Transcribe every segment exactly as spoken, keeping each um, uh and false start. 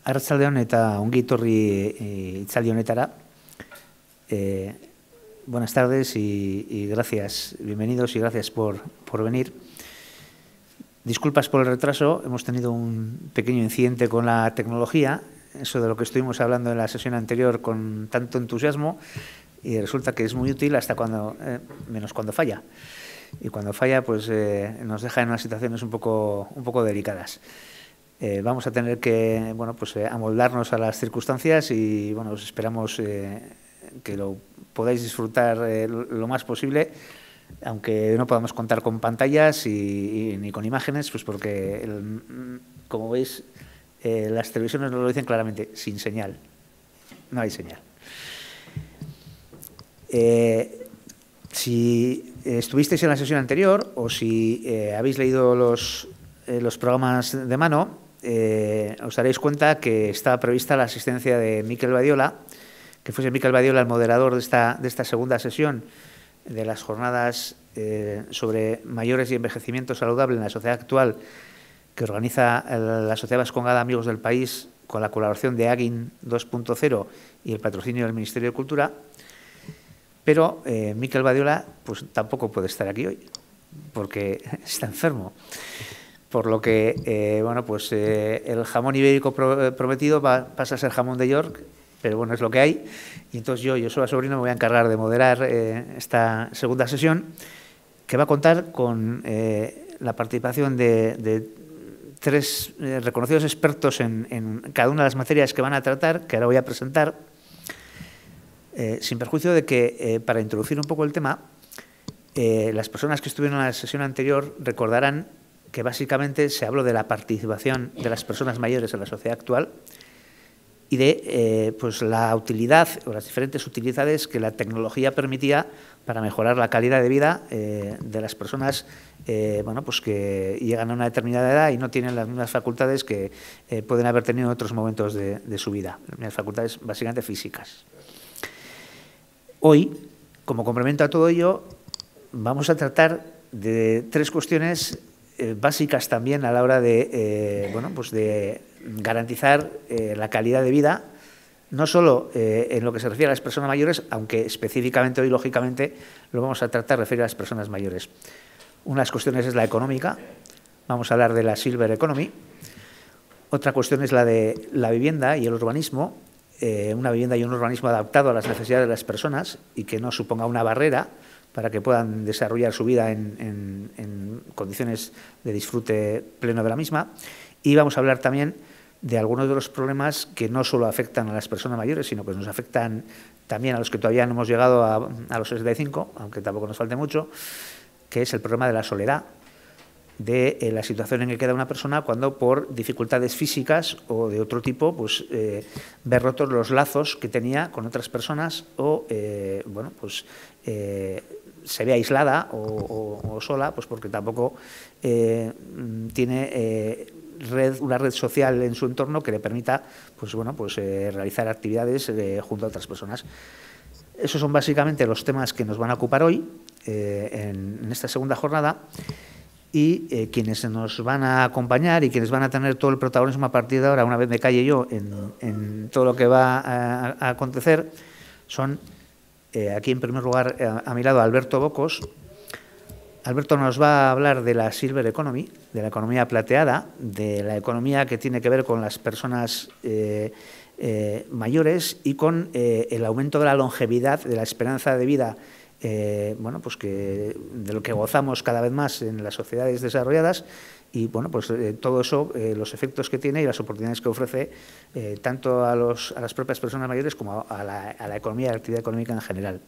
Arratsaldeon eta ongi etorri hitzaldi honetara. Eh, buenas tardes y, y gracias, bienvenidos y gracias por, por venir. Disculpas por el retraso, hemos tenido un pequeño incidente con la tecnología, eso de lo que estuvimos hablando en la sesión anterior con tanto entusiasmo, y resulta que es muy útil hasta cuando, eh, menos cuando falla. Y cuando falla, pues eh, nos deja en unas situaciones un poco, un poco delicadas. Eh, vamos a tener que bueno, pues, eh, amoldarnos a las circunstancias y bueno, os esperamos eh, que lo podáis disfrutar eh, lo más posible, aunque no podamos contar con pantallas y, y ni con imágenes, pues porque, el, como veis, eh, las televisiones nos lo dicen claramente, sin señal, no hay señal. Eh, si estuvisteis en la sesión anterior o si eh, habéis leído los, eh, los programas de mano, Eh, os daréis cuenta que estaba prevista la asistencia de Miquel Badiola, que fuese Miquel Badiola el moderador de esta, de esta segunda sesión de las jornadas eh, sobre mayores y envejecimiento saludable en la sociedad actual, que organiza la Sociedad Vascongada Amigos del País con la colaboración de Agin dos punto cero y el patrocinio del Ministerio de Cultura. Pero eh, Miquel Badiola pues, tampoco puede estar aquí hoy, porque está enfermo. Por lo que, eh, bueno, pues eh, el jamón ibérico pro, prometido va, pasa a ser jamón de York, pero bueno, es lo que hay. Y entonces yo, Josué Sobrino, me voy a encargar de moderar eh, esta segunda sesión, que va a contar con eh, la participación de, de tres eh, reconocidos expertos en, en cada una de las materias que van a tratar, que ahora voy a presentar, eh, sin perjuicio de que, eh, para introducir un poco el tema, eh, las personas que estuvieron en la sesión anterior recordarán que básicamente se habló de la participación de las personas mayores en la sociedad actual y de eh, pues la utilidad o las diferentes utilidades que la tecnología permitía para mejorar la calidad de vida eh, de las personas eh, bueno, pues que llegan a una determinada edad y no tienen las mismas facultades que eh, pueden haber tenido en otros momentos de, de su vida, las facultades básicamente físicas. Hoy, como complemento a todo ello, vamos a tratar de tres cuestiones Eh, básicas también a la hora de, eh, bueno, pues de garantizar eh, la calidad de vida, no solo eh, en lo que se refiere a las personas mayores, aunque específicamente hoy, lógicamente, lo vamos a tratar de referir a las personas mayores. Una de las cuestiones es la económica, vamos a hablar de la Silver Economy. Otra cuestión es la de la vivienda y el urbanismo, eh, una vivienda y un urbanismo adaptado a las necesidades de las personas y que no suponga una barrera para que puedan desarrollar su vida en, en, en condiciones de disfrute pleno de la misma. Y vamos a hablar también de algunos de los problemas que no solo afectan a las personas mayores, sino que nos afectan también a los que todavía no hemos llegado a, a los sesenta y cinco, aunque tampoco nos falte mucho, que es el problema de la soledad, de eh, la situación en que queda una persona cuando por dificultades físicas o de otro tipo pues eh, ve rotos los lazos que tenía con otras personas o eh, bueno pues eh, se ve aislada o, o, o sola pues porque tampoco eh, tiene eh, red, una red social en su entorno que le permita pues bueno pues eh, realizar actividades eh, junto a otras personas. Esos son básicamente los temas que nos van a ocupar hoy eh, en, en esta segunda jornada. Y eh, quienes nos van a acompañar y quienes van a tener todo el protagonismo a partir de ahora, una vez me calle yo, en, en todo lo que va a, a acontecer, son, eh, aquí en primer lugar, a, a mi lado, Alberto Bocos. Alberto nos va a hablar de la Silver Economy, de la economía plateada, de la economía que tiene que ver con las personas eh, eh, mayores y con eh, el aumento de la longevidad, de la esperanza de vida Eh, bueno, pues que de lo que gozamos cada vez más en las sociedades desarrolladas y bueno, pues eh, todo eso, eh, los efectos que tiene y las oportunidades que ofrece eh, tanto a, los, a las propias personas mayores como a la, a la economía y a la actividad económica en general.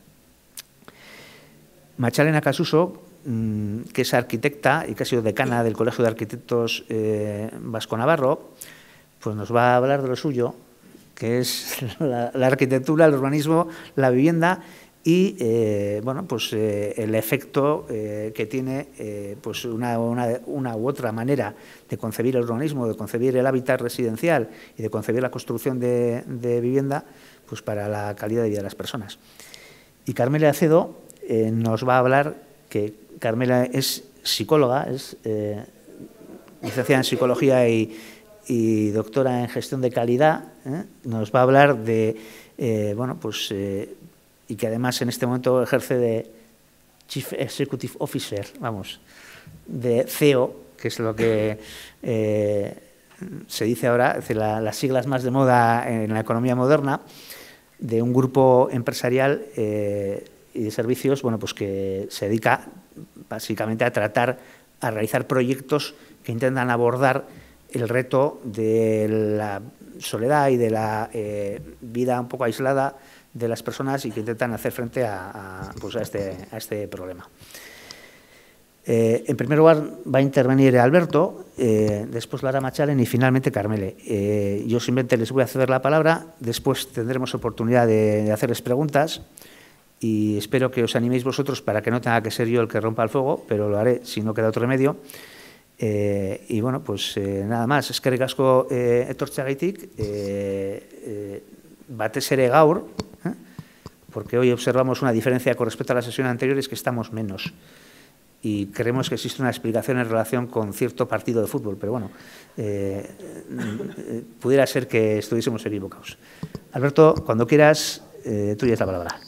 Machalena Casuso, mmm, que es arquitecta y que ha sido decana del Colegio de Arquitectos eh, Vasco-Navarro, pues nos va a hablar de lo suyo, que es la, la arquitectura, el urbanismo, la vivienda y eh, bueno, pues, eh, el efecto eh, que tiene eh, pues una, una, una u otra manera de concebir el urbanismo, de concebir el hábitat residencial y de concebir la construcción de, de vivienda pues para la calidad de vida de las personas. Y Carmela Acedo eh, nos va a hablar, que Carmela es psicóloga, es eh, licenciada en Psicología y, y doctora en gestión de calidad, ¿eh? Nos va a hablar de, eh, bueno, pues, eh, y que además en este momento ejerce de Chief Executive Officer, vamos, de C E O, que es lo que eh, se dice ahora, es decir, la, las siglas más de moda en la economía moderna, de un grupo empresarial eh, y de servicios, bueno, pues que se dedica básicamente a tratar, a realizar proyectos que intentan abordar el reto de la soledad y de la eh, vida un poco aislada de las personas y que intentan hacer frente a, a, pues a, este, a este problema. Eh, en primer lugar va a intervenir Alberto, eh, después Lara Machalen y finalmente Carmele. Eh, yo simplemente les voy a ceder la palabra, después tendremos oportunidad de, de hacerles preguntas y espero que os animéis vosotros para que no tenga que ser yo el que rompa el fuego, pero lo haré si no queda otro remedio. Eh, y bueno, pues eh, nada más, eskerrik asko eh, etortzeagaitik, eh, eh, batez ere gaur, ¿eh? Porque hoy observamos una diferencia con respecto a la sesión anterior, es que estamos menos. Y creemos que existe una explicación en relación con cierto partido de fútbol, pero bueno, eh, eh, pudiera ser que estuviésemos equivocados. Alberto, cuando quieras, eh, tuya es la palabra.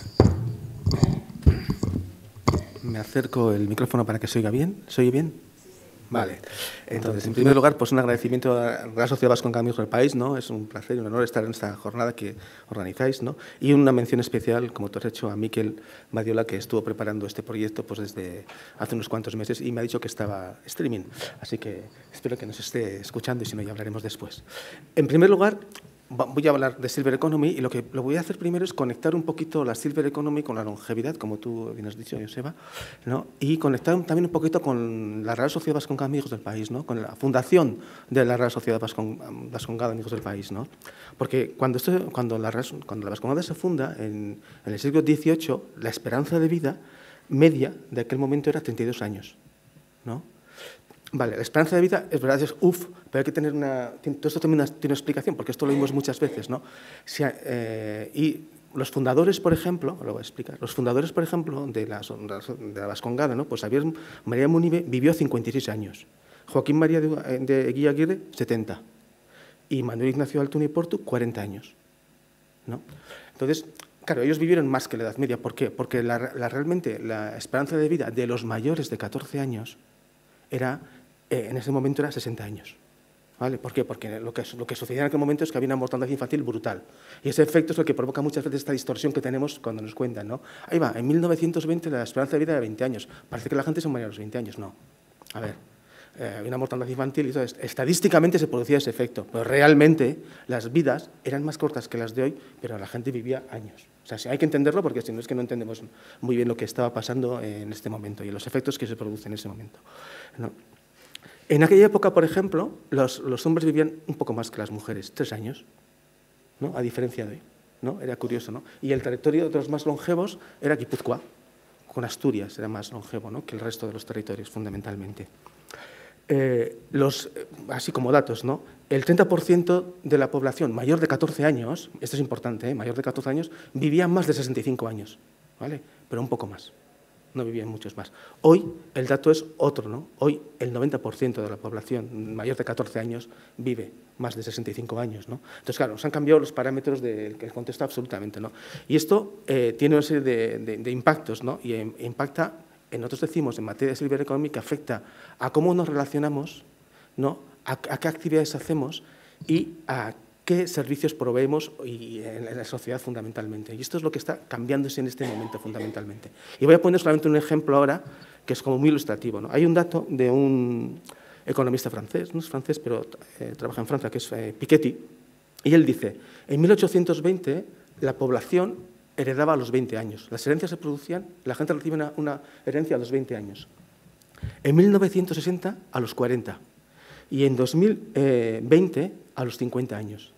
Me acerco el micrófono para que se oiga bien. ¿Se oye bien? Vale. Entonces, en primer lugar, pues un agradecimiento a la Real Sociedad Vasconga Amigos del País, ¿no? Es un placer y un honor estar en esta jornada que organizáis, ¿no? Y una mención especial, como tú has hecho, a Miquel Badiola, que estuvo preparando este proyecto pues desde hace unos cuantos meses y me ha dicho que estaba streaming. Así que espero que nos esté escuchando y si no, ya hablaremos después. En primer lugar, voy a hablar de Silver Economy y lo que lo voy a hacer primero es conectar un poquito la Silver Economy con la longevidad, como tú bien has dicho, Joseba, ¿no? Y conectar también un poquito con la Real Sociedad Vasconga Amigos del País, ¿no? Con la fundación de la Real Sociedad Vasconga Amigos del País, ¿no? Porque cuando, esto, cuando, la, cuando la Vascongada se funda, en, en el siglo dieciocho, la esperanza de vida media de aquel momento era treinta y dos años, ¿no? Vale, la esperanza de vida es verdad, es uff, pero hay que tener una... Todo esto también tiene una explicación, porque esto lo vimos muchas veces, ¿no? Si, eh, y los fundadores, por ejemplo, lo voy a explicar, los fundadores, por ejemplo, de la, de la Vascongada, ¿no? Pues Javier María Munive vivió cincuenta y seis años, Joaquín María de, de Eguía Aguirre, setenta, y Manuel Ignacio Altuna y Portu, cuarenta años, ¿no? Entonces, claro, ellos vivieron más que la Edad Media. ¿Por qué? Porque la, la, realmente la esperanza de vida de los mayores de catorce años era... Eh, en ese momento era sesenta años. ¿Vale? ¿Por qué? Porque lo que, lo que sucedía en aquel momento es que había una mortandad infantil brutal. Y ese efecto es lo que provoca muchas veces esta distorsión que tenemos cuando nos cuentan, ¿no? Ahí va, en mil novecientos veinte la esperanza de vida era veinte años. Parece que la gente se moría a los veinte años. No. A ver, eh, había una mortandad infantil y entonces, estadísticamente se producía ese efecto, pero realmente las vidas eran más cortas que las de hoy, pero la gente vivía años. O sea, sí, hay que entenderlo porque si no es que no entendemos muy bien lo que estaba pasando en este momento y los efectos que se producen en ese momento, ¿no? En aquella época, por ejemplo, los, los hombres vivían un poco más que las mujeres, tres años, ¿no? A diferencia de hoy, ¿no? Era curioso, ¿no? Y el territorio de los más longevos era Guipúzcoa, con Asturias era más longevo, ¿no? Que el resto de los territorios, fundamentalmente. Eh, los, así como datos, ¿no? El treinta por ciento de la población mayor de catorce años, esto es importante, ¿eh? Mayor de catorce años, vivía más de sesenta y cinco años, ¿vale? Pero un poco más. No vivían muchos más. Hoy el dato es otro, ¿no? Hoy el noventa por ciento de la población mayor de catorce años vive más de sesenta y cinco años, ¿no? Entonces, claro, se han cambiado los parámetros del contexto absolutamente, ¿no? Y esto eh, tiene una serie de, de, de impactos, ¿no? Y eh, impacta, eh, nosotros decimos, en materia de Silver Economy, que afecta a cómo nos relacionamos, ¿no? A, a qué actividades hacemos y a qué servicios proveemos y en la sociedad fundamentalmente. Y esto es lo que está cambiándose en este momento fundamentalmente. Y voy a poner solamente un ejemplo ahora que es como muy ilustrativo, ¿no? Hay un dato de un economista francés, no es francés, pero eh, trabaja en Francia, que es eh, Piketty, y él dice, en mil ochocientos veinte la población heredaba a los veinte años. Las herencias se producían, la gente recibe una, una herencia a los veinte años. En mil novecientos sesenta a los cuarenta y en dos mil veinte a los cincuenta años.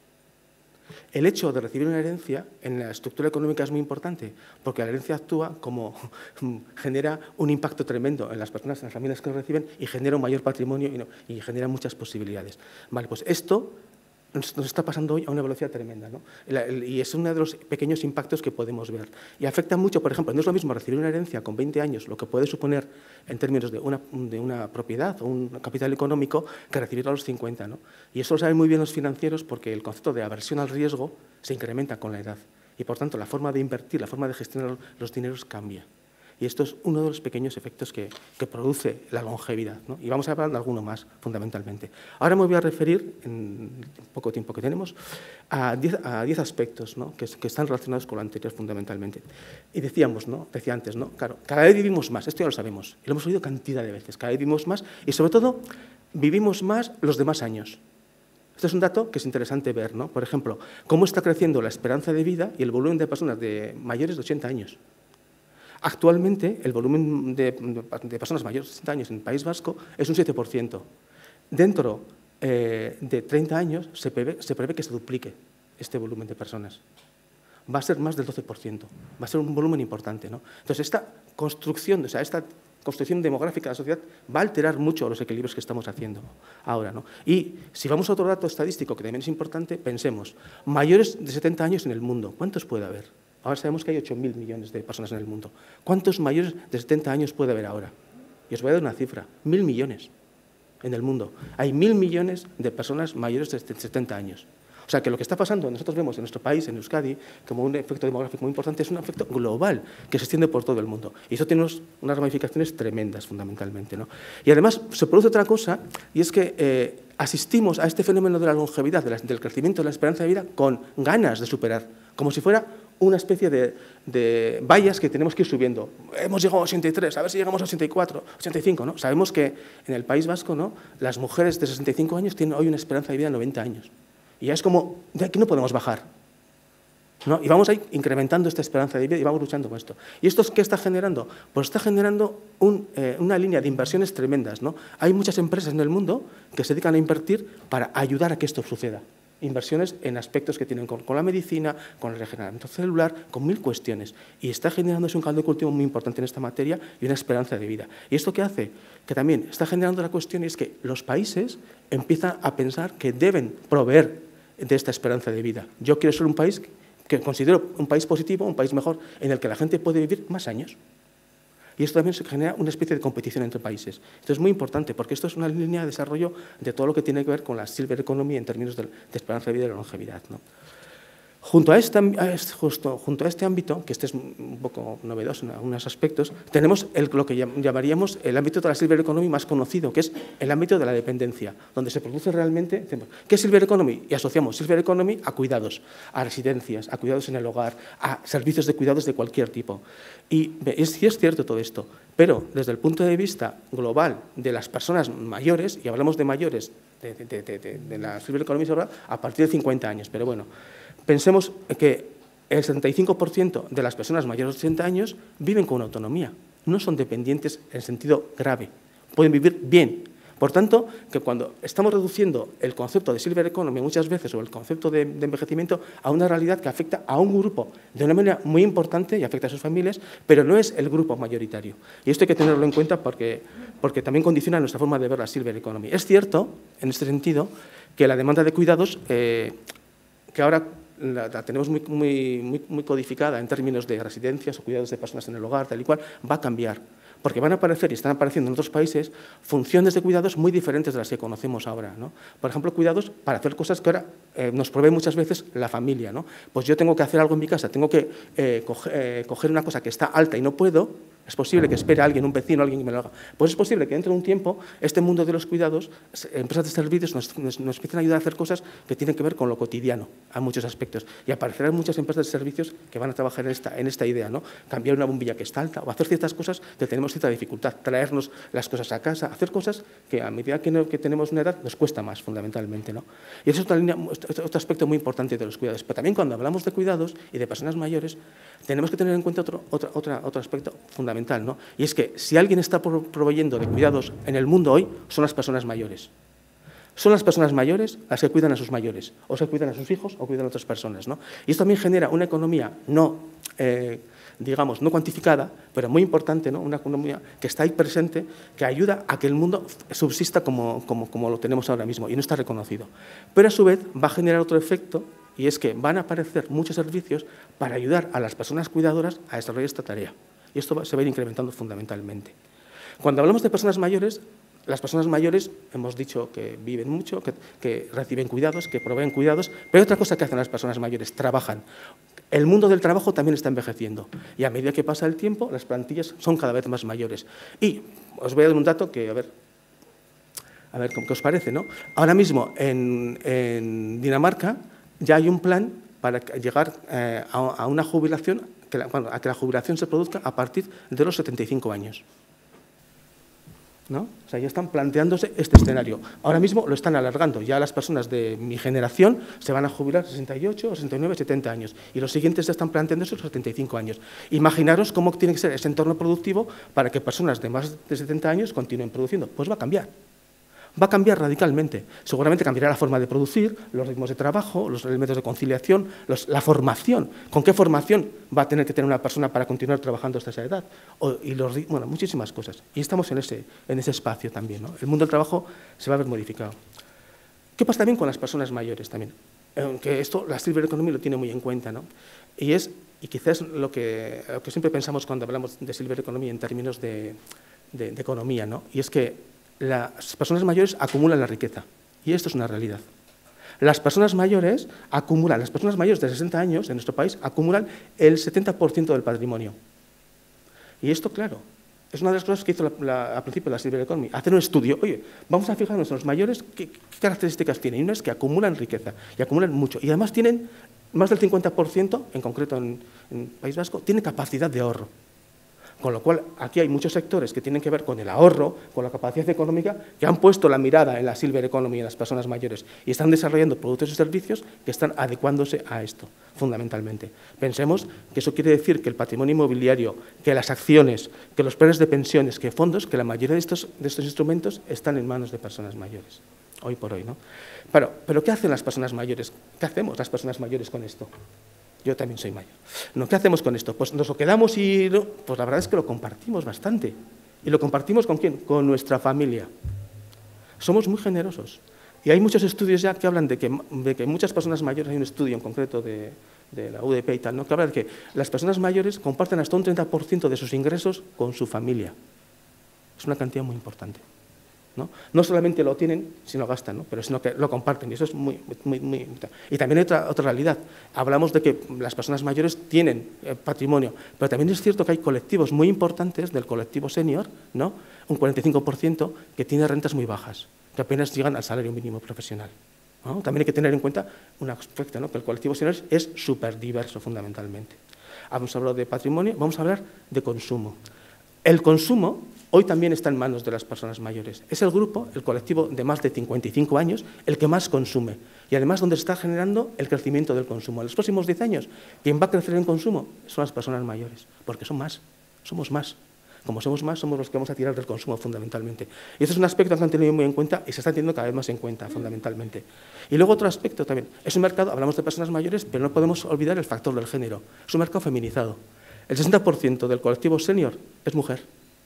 El hecho de recibir una herencia en la estructura económica es muy importante, porque la herencia actúa como genera un impacto tremendo en las personas, en las familias que lo reciben y genera un mayor patrimonio y, no, y genera muchas posibilidades. Vale, pues esto nos, nos está pasando hoy a una velocidad tremenda, ¿no? Y es uno de los pequeños impactos que podemos ver. Y afecta mucho, por ejemplo, no es lo mismo recibir una herencia con veinte años, lo que puede suponer en términos de una, de una propiedad o un capital económico, que recibirlo a los cincuenta, ¿no? Y eso lo saben muy bien los financieros porque el concepto de aversión al riesgo se incrementa con la edad. Y, por tanto, la forma de invertir, la forma de gestionar los dineros cambia. Y esto es uno de los pequeños efectos que, que produce la longevidad, ¿no? Y vamos a hablar de alguno más, fundamentalmente. Ahora me voy a referir, en el poco tiempo que tenemos, a diez aspectos, ¿no? que, que están relacionados con lo anterior, fundamentalmente. Y decíamos, ¿no? decía antes, ¿no? Claro, cada vez vivimos más, esto ya lo sabemos, y lo hemos oído cantidad de veces, cada vez vivimos más y, sobre todo, vivimos más los demás años. Este es un dato que es interesante ver, ¿no? Por ejemplo, cómo está creciendo la esperanza de vida y el volumen de personas de mayores de ochenta años. Actualmente, el volumen de, de personas mayores de sesenta años en el País Vasco es un siete por ciento. Dentro eh, de treinta años se prevé, se prevé que se duplique este volumen de personas. Va a ser más del doce por ciento. Va a ser un volumen importante, ¿no? Entonces, esta construcción, o sea, esta construcción demográfica de la sociedad va a alterar mucho los equilibrios que estamos haciendo ahora, ¿no? Y si vamos a otro dato estadístico que también es importante, pensemos, mayores de setenta años en el mundo, ¿cuántos puede haber? Ahora sabemos que hay ocho mil millones de personas en el mundo. ¿Cuántos mayores de setenta años puede haber ahora? Y os voy a dar una cifra, mil millones en el mundo. Hay mil millones de personas mayores de setenta años. O sea, que lo que está pasando, nosotros vemos en nuestro país, en Euskadi, como un efecto demográfico muy importante, es un efecto global que se extiende por todo el mundo. Y eso tiene unos, unas ramificaciones tremendas, fundamentalmente, ¿no? Y además se produce otra cosa, y es que eh, asistimos a este fenómeno de la longevidad, de la, del crecimiento de la esperanza de vida, con ganas de superar, como si fuera una especie de, de vallas que tenemos que ir subiendo. Hemos llegado a ochenta y tres, a ver si llegamos a ochenta y cuatro, ochenta y cinco, ¿no? Sabemos que en el País Vasco, ¿no?, las mujeres de sesenta y cinco años tienen hoy una esperanza de vida de noventa años. Y ya es como, de aquí no podemos bajar, ¿no? Y vamos a ir incrementando esta esperanza de vida y vamos luchando con esto. ¿Y esto qué está generando? Pues está generando un, eh, una línea de inversiones tremendas, ¿no? Hay muchas empresas en el mundo que se dedican a invertir para ayudar a que esto suceda. Inversiones en aspectos que tienen con, con la medicina, con el regeneramiento celular, con mil cuestiones. Y está generándose un caldo de cultivo muy importante en esta materia y una esperanza de vida. ¿Y esto qué hace? Que también está generando la cuestión y es que los países empiezan a pensar que deben proveer de esta esperanza de vida. Yo quiero ser un país que considero un país positivo, un país mejor, en el que la gente puede vivir más años. Y esto también se genera una especie de competición entre países. Esto es muy importante porque esto es una línea de desarrollo de todo lo que tiene que ver con la silver economy en términos de, de esperanza de vida y de longevidad, ¿no? Junto a, este, justo, junto a este ámbito, que este es un poco novedoso en algunos aspectos, tenemos el, lo que llamaríamos el ámbito de la silver economy más conocido, que es el ámbito de la dependencia, donde se produce realmente... ¿Qué es silver economy? Y asociamos silver economy a cuidados, a residencias, a cuidados en el hogar, a servicios de cuidados de cualquier tipo. Y es, es cierto todo esto, pero desde el punto de vista global de las personas mayores, y hablamos de mayores de, de, de, de, de la silver economy a partir de cincuenta años, pero bueno... Pensemos que el setenta y cinco por ciento de las personas mayores de ochenta años viven con autonomía, no son dependientes en sentido grave, pueden vivir bien. Por tanto, que cuando estamos reduciendo el concepto de silver economy muchas veces o el concepto de, de envejecimiento a una realidad que afecta a un grupo de una manera muy importante y afecta a sus familias, pero no es el grupo mayoritario. Y esto hay que tenerlo en cuenta porque, porque también condiciona nuestra forma de ver la silver economy. Es cierto, en este sentido, que la demanda de cuidados, eh, que ahora La, la tenemos muy, muy, muy, muy codificada en términos de residencias o cuidados de personas en el hogar, tal y cual, va a cambiar. Porque van a aparecer y están apareciendo en otros países funciones de cuidados muy diferentes de las que conocemos ahora, ¿no? Por ejemplo, cuidados para hacer cosas que ahora eh, nos provee muchas veces la familia, ¿no? Pues yo tengo que hacer algo en mi casa, tengo que eh, coger, eh, coger una cosa que está alta y no puedo. Es posible que espere a alguien, un vecino, alguien que me lo haga. Pues es posible que dentro de un tiempo este mundo de los cuidados, empresas de servicios nos, nos, nos empiecen a ayudar a hacer cosas que tienen que ver con lo cotidiano, a muchos aspectos. Y aparecerán muchas empresas de servicios que van a trabajar en esta, en esta idea, ¿no? Cambiar una bombilla que está alta o hacer ciertas cosas que tenemos cierta dificultad, traernos las cosas a casa, hacer cosas que a medida que, no, que tenemos una edad nos cuesta más, fundamentalmente, ¿no? Y eso es otra línea, otro aspecto muy importante de los cuidados. Pero también cuando hablamos de cuidados y de personas mayores, tenemos que tener en cuenta otro, otro, otro, otro aspecto fundamental, ¿no? Y es que si alguien está proveyendo de cuidados en el mundo hoy, son las personas mayores. Son las personas mayores las que cuidan a sus mayores, o se cuidan a sus hijos o cuidan a otras personas, ¿no? Y esto también genera una economía no, eh, digamos, no cuantificada, pero muy importante, ¿no? Una economía que está ahí presente, que ayuda a que el mundo subsista como, como, como lo tenemos ahora mismo y no está reconocido. Pero a su vez va a generar otro efecto, y es que van a aparecer muchos servicios para ayudar a las personas cuidadoras a desarrollar esta tarea. Y esto va, se va a ir incrementando fundamentalmente. Cuando hablamos de personas mayores, las personas mayores hemos dicho que viven mucho, que, que reciben cuidados, que proveen cuidados, pero hay otra cosa que hacen las personas mayores, trabajan. El mundo del trabajo también está envejeciendo y a medida que pasa el tiempo, las plantillas son cada vez más mayores. Y os voy a dar un dato que, a ver, a ver ¿qué os parece, ¿no? Ahora mismo en, en Dinamarca ya hay un plan para llegar eh, a, a una jubilación, que la, bueno, a que la jubilación se produzca a partir de los setenta y cinco años. ¿No? O sea, ya están planteándose este escenario. Ahora mismo lo están alargando. Ya las personas de mi generación se van a jubilar a sesenta y ocho, sesenta y nueve, setenta años. Y los siguientes ya están planteándose los setenta y cinco años. Imaginaros cómo tiene que ser ese entorno productivo para que personas de más de setenta años continúen produciendo. Pues va a cambiar. Va a cambiar radicalmente. Seguramente cambiará la forma de producir, los ritmos de trabajo, los elementos de conciliación, los, la formación. ¿Con qué formación va a tener que tener una persona para continuar trabajando hasta esa edad? O, y los, bueno, muchísimas cosas. Y estamos en ese, en ese espacio también, ¿no? El mundo del trabajo se va a ver modificado. ¿Qué pasa también con las personas mayores también? Aunque esto la Silver Economy lo tiene muy en cuenta, ¿no? Y es, y quizás lo que, lo que siempre pensamos cuando hablamos de Silver Economy en términos de, de, de economía, ¿no? Y es que las personas mayores acumulan la riqueza, y esto es una realidad. Las personas mayores acumulan, las personas mayores de sesenta años en nuestro país acumulan el setenta por ciento del patrimonio. Y esto, claro, es una de las cosas que hizo la, la, al principio la Silver Economy, hacer un estudio. Oye, vamos a fijarnos en los mayores, ¿qué, qué características tienen? Y una es que acumulan riqueza, y acumulan mucho, y además tienen más del cincuenta por ciento, en concreto en el País Vasco, tiene capacidad de ahorro. Con lo cual, aquí hay muchos sectores que tienen que ver con el ahorro, con la capacidad económica, que han puesto la mirada en la Silver Economy, en las personas mayores, y están desarrollando productos y servicios que están adecuándose a esto, fundamentalmente. Pensemos que eso quiere decir que el patrimonio inmobiliario, que las acciones, que los planes de pensiones, que fondos, que la mayoría de estos, de estos instrumentos están en manos de personas mayores, hoy por hoy, ¿no? Pero, pero ¿qué hacen las personas mayores? ¿Qué hacemos las personas mayores con esto? Yo también soy mayor. ¿No? ¿Qué hacemos con esto? Pues nos lo quedamos y... No, pues la verdad es que lo compartimos bastante. ¿Y lo compartimos con quién? Con nuestra familia. Somos muy generosos. Y hay muchos estudios ya que hablan de que, de que muchas personas mayores, hay un estudio en concreto de, de la U D P y tal, ¿no? Que habla de que las personas mayores comparten hasta un treinta por ciento de sus ingresos con su familia. Es una cantidad muy importante. ¿No? No solamente lo tienen, sino gastan, ¿no? Pero sino que lo comparten, y eso es muy, muy, muy... Y también hay otra, otra realidad. Hablamos de que las personas mayores tienen eh, patrimonio, pero también es cierto que hay colectivos muy importantes del colectivo senior, ¿no? Un cuarenta y cinco por ciento que tiene rentas muy bajas, que apenas llegan al salario mínimo profesional, ¿no? También hay que tener en cuenta un aspecto, ¿no? Que el colectivo senior es súper diverso, fundamentalmente. Hemos hablado de patrimonio, vamos a hablar de consumo. El consumo hoy también está en manos de las personas mayores. Es el grupo, el colectivo de más de cincuenta y cinco años, el que más consume. Y además donde se está generando el crecimiento del consumo. En los próximos diez años, quien va a crecer en consumo son las personas mayores, porque son más, somos más. Como somos más, somos los que vamos a tirar del consumo fundamentalmente. Y ese es un aspecto que han tenido muy en cuenta y se está teniendo cada vez más en cuenta, fundamentalmente. Y luego otro aspecto también. Es un mercado, hablamos de personas mayores, pero no podemos olvidar el factor del género. Es un mercado feminizado. El sesenta por ciento del colectivo senior es mujer.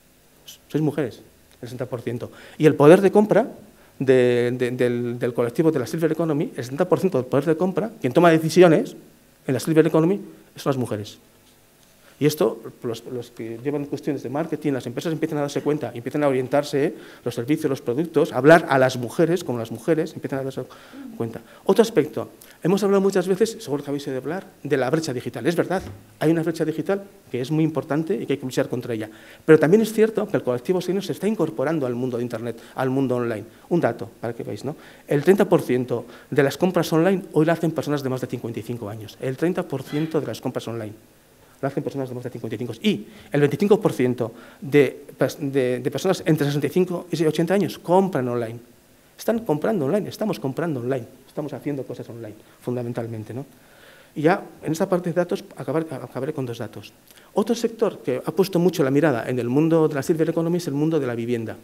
Sois mujeres, el sesenta por ciento. Y el poder de compra de, de, del, del colectivo de la Silver Economy, el setenta por ciento del poder de compra, quien toma decisiones en la Silver Economy, son las mujeres. Y esto, los, los que llevan cuestiones de marketing, las empresas empiezan a darse cuenta, empiezan a orientarse, los servicios, los productos, a hablar a las mujeres, como las mujeres, empiezan a darse cuenta. Otro aspecto, hemos hablado muchas veces, seguro que habéis oído hablar, de la brecha digital. Es verdad, hay una brecha digital que es muy importante y que hay que luchar contra ella. Pero también es cierto que el colectivo senior se está incorporando al mundo de Internet, al mundo online. Un dato, para que veáis, ¿no? El treinta por ciento de las compras online hoy la hacen personas de más de cincuenta y cinco años. El treinta por ciento de las compras online lo hacen personas de más de cincuenta y cinco. Y el veinticinco por ciento de, de, de personas entre sesenta y cinco y ochenta años compran online. Están comprando online, estamos comprando online, estamos haciendo cosas online, fundamentalmente, ¿no? Y ya en esta parte de datos acabaré, acabaré con dos datos. Otro sector que ha puesto mucho la mirada en el mundo de la Silver Economy es el mundo de la vivienda.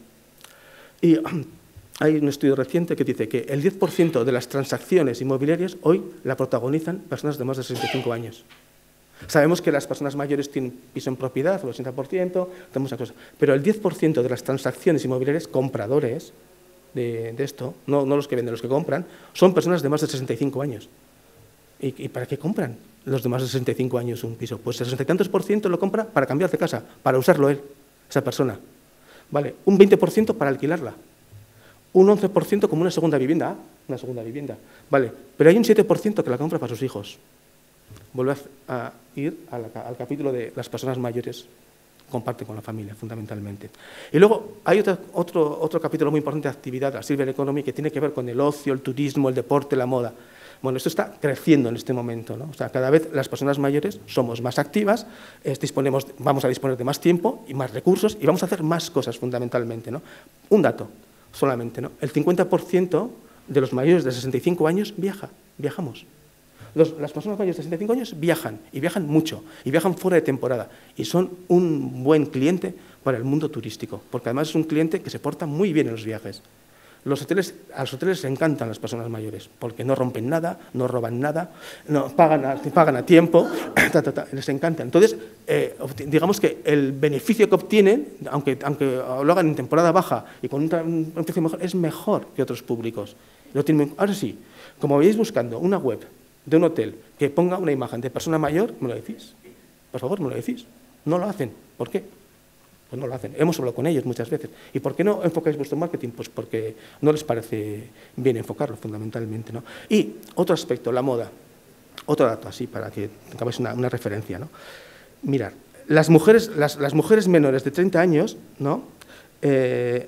Y hay un estudio reciente que dice que el diez por ciento de las transacciones inmobiliarias hoy la protagonizan personas de más de sesenta y cinco años. Sabemos que las personas mayores tienen piso en propiedad, el ochenta por ciento, tenemos una cosa. Pero el diez por ciento de las transacciones inmobiliarias, compradores de, de esto, no, no los que venden, los que compran, son personas de más de sesenta y cinco años. ¿Y, y para qué compran los de más de sesenta y cinco años un piso? Pues el sesenta y tantos por ciento lo compra para cambiar de casa, para usarlo él, esa persona. Vale, un veinte por ciento para alquilarla. Un once por ciento como una segunda vivienda, ah, una segunda vivienda, vale, pero hay un siete por ciento que la compra para sus hijos. Vuelve a, a ir al, al capítulo de las personas mayores, comparten con la familia, fundamentalmente. Y luego hay otro, otro, otro capítulo muy importante de actividad, la Silver Economy, que tiene que ver con el ocio, el turismo, el deporte, la moda. Bueno, esto está creciendo en este momento, ¿no? O sea, cada vez las personas mayores somos más activas, es, disponemos, vamos a disponer de más tiempo y más recursos y vamos a hacer más cosas, fundamentalmente, ¿no? Un dato solamente, ¿no? El cincuenta por ciento de los mayores de sesenta y cinco años viaja, viajamos. Los, las personas mayores de sesenta y cinco años viajan, y viajan mucho, y viajan fuera de temporada, y son un buen cliente para el mundo turístico, porque además es un cliente que se porta muy bien en los viajes. Los hoteles, a los hoteles les encantan las personas mayores, porque no rompen nada, no roban nada, no, pagan, a, pagan a tiempo, ta, ta, ta, les encanta. Entonces, eh, digamos que el beneficio que obtienen, aunque, aunque lo hagan en temporada baja y con un, un precio mejor, es mejor que otros públicos. Lo tienen, ahora sí, como vayáis buscando una web de un hotel que ponga una imagen de persona mayor, me lo decís. Por favor, me lo decís. No lo hacen. ¿Por qué? Pues no lo hacen. Hemos hablado con ellos muchas veces. ¿Y por qué no enfocáis vuestro marketing? Pues porque no les parece bien enfocarlo, fundamentalmente, ¿no? Y otro aspecto, la moda. Otro dato, así, para que tengáis una, una referencia, ¿no? Mirad, las mujeres, las, las mujeres menores de treinta años, ¿no? Eh,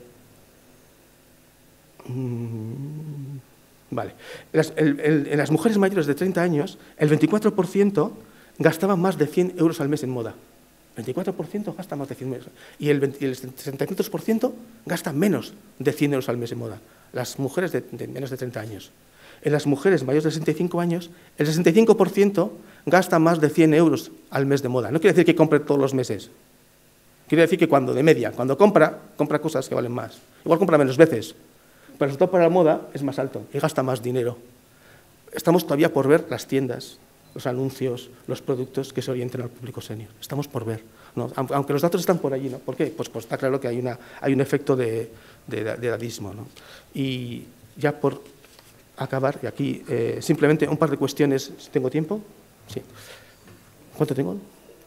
mmm, vale. Las, el, el, en las mujeres mayores de treinta años, el veinticuatro por ciento gastaban más de cien euros al mes en moda. veinticuatro por ciento gasta más de cien euros. Y el, veinte, el sesenta y cinco por ciento gasta menos de cien euros al mes en moda. Las mujeres de, de menos de treinta años. En las mujeres mayores de sesenta y cinco años, el sesenta y cinco por ciento gasta más de cien euros al mes de moda. No quiere decir que compre todos los meses. Quiere decir que cuando, de media, cuando compra, compra cosas que valen más. Igual compra menos veces, pero el resultado para la moda es más alto y gasta más dinero. Estamos todavía por ver las tiendas, los anuncios, los productos que se orienten al público senior. Estamos por ver, ¿no? Aunque los datos están por allí, ¿no? ¿Por qué? Pues, pues está claro que hay, una, hay un efecto de, de, de edadismo, ¿no? Y ya por acabar, y aquí eh, simplemente un par de cuestiones. ¿Tengo tiempo? Sí. ¿Cuánto tengo?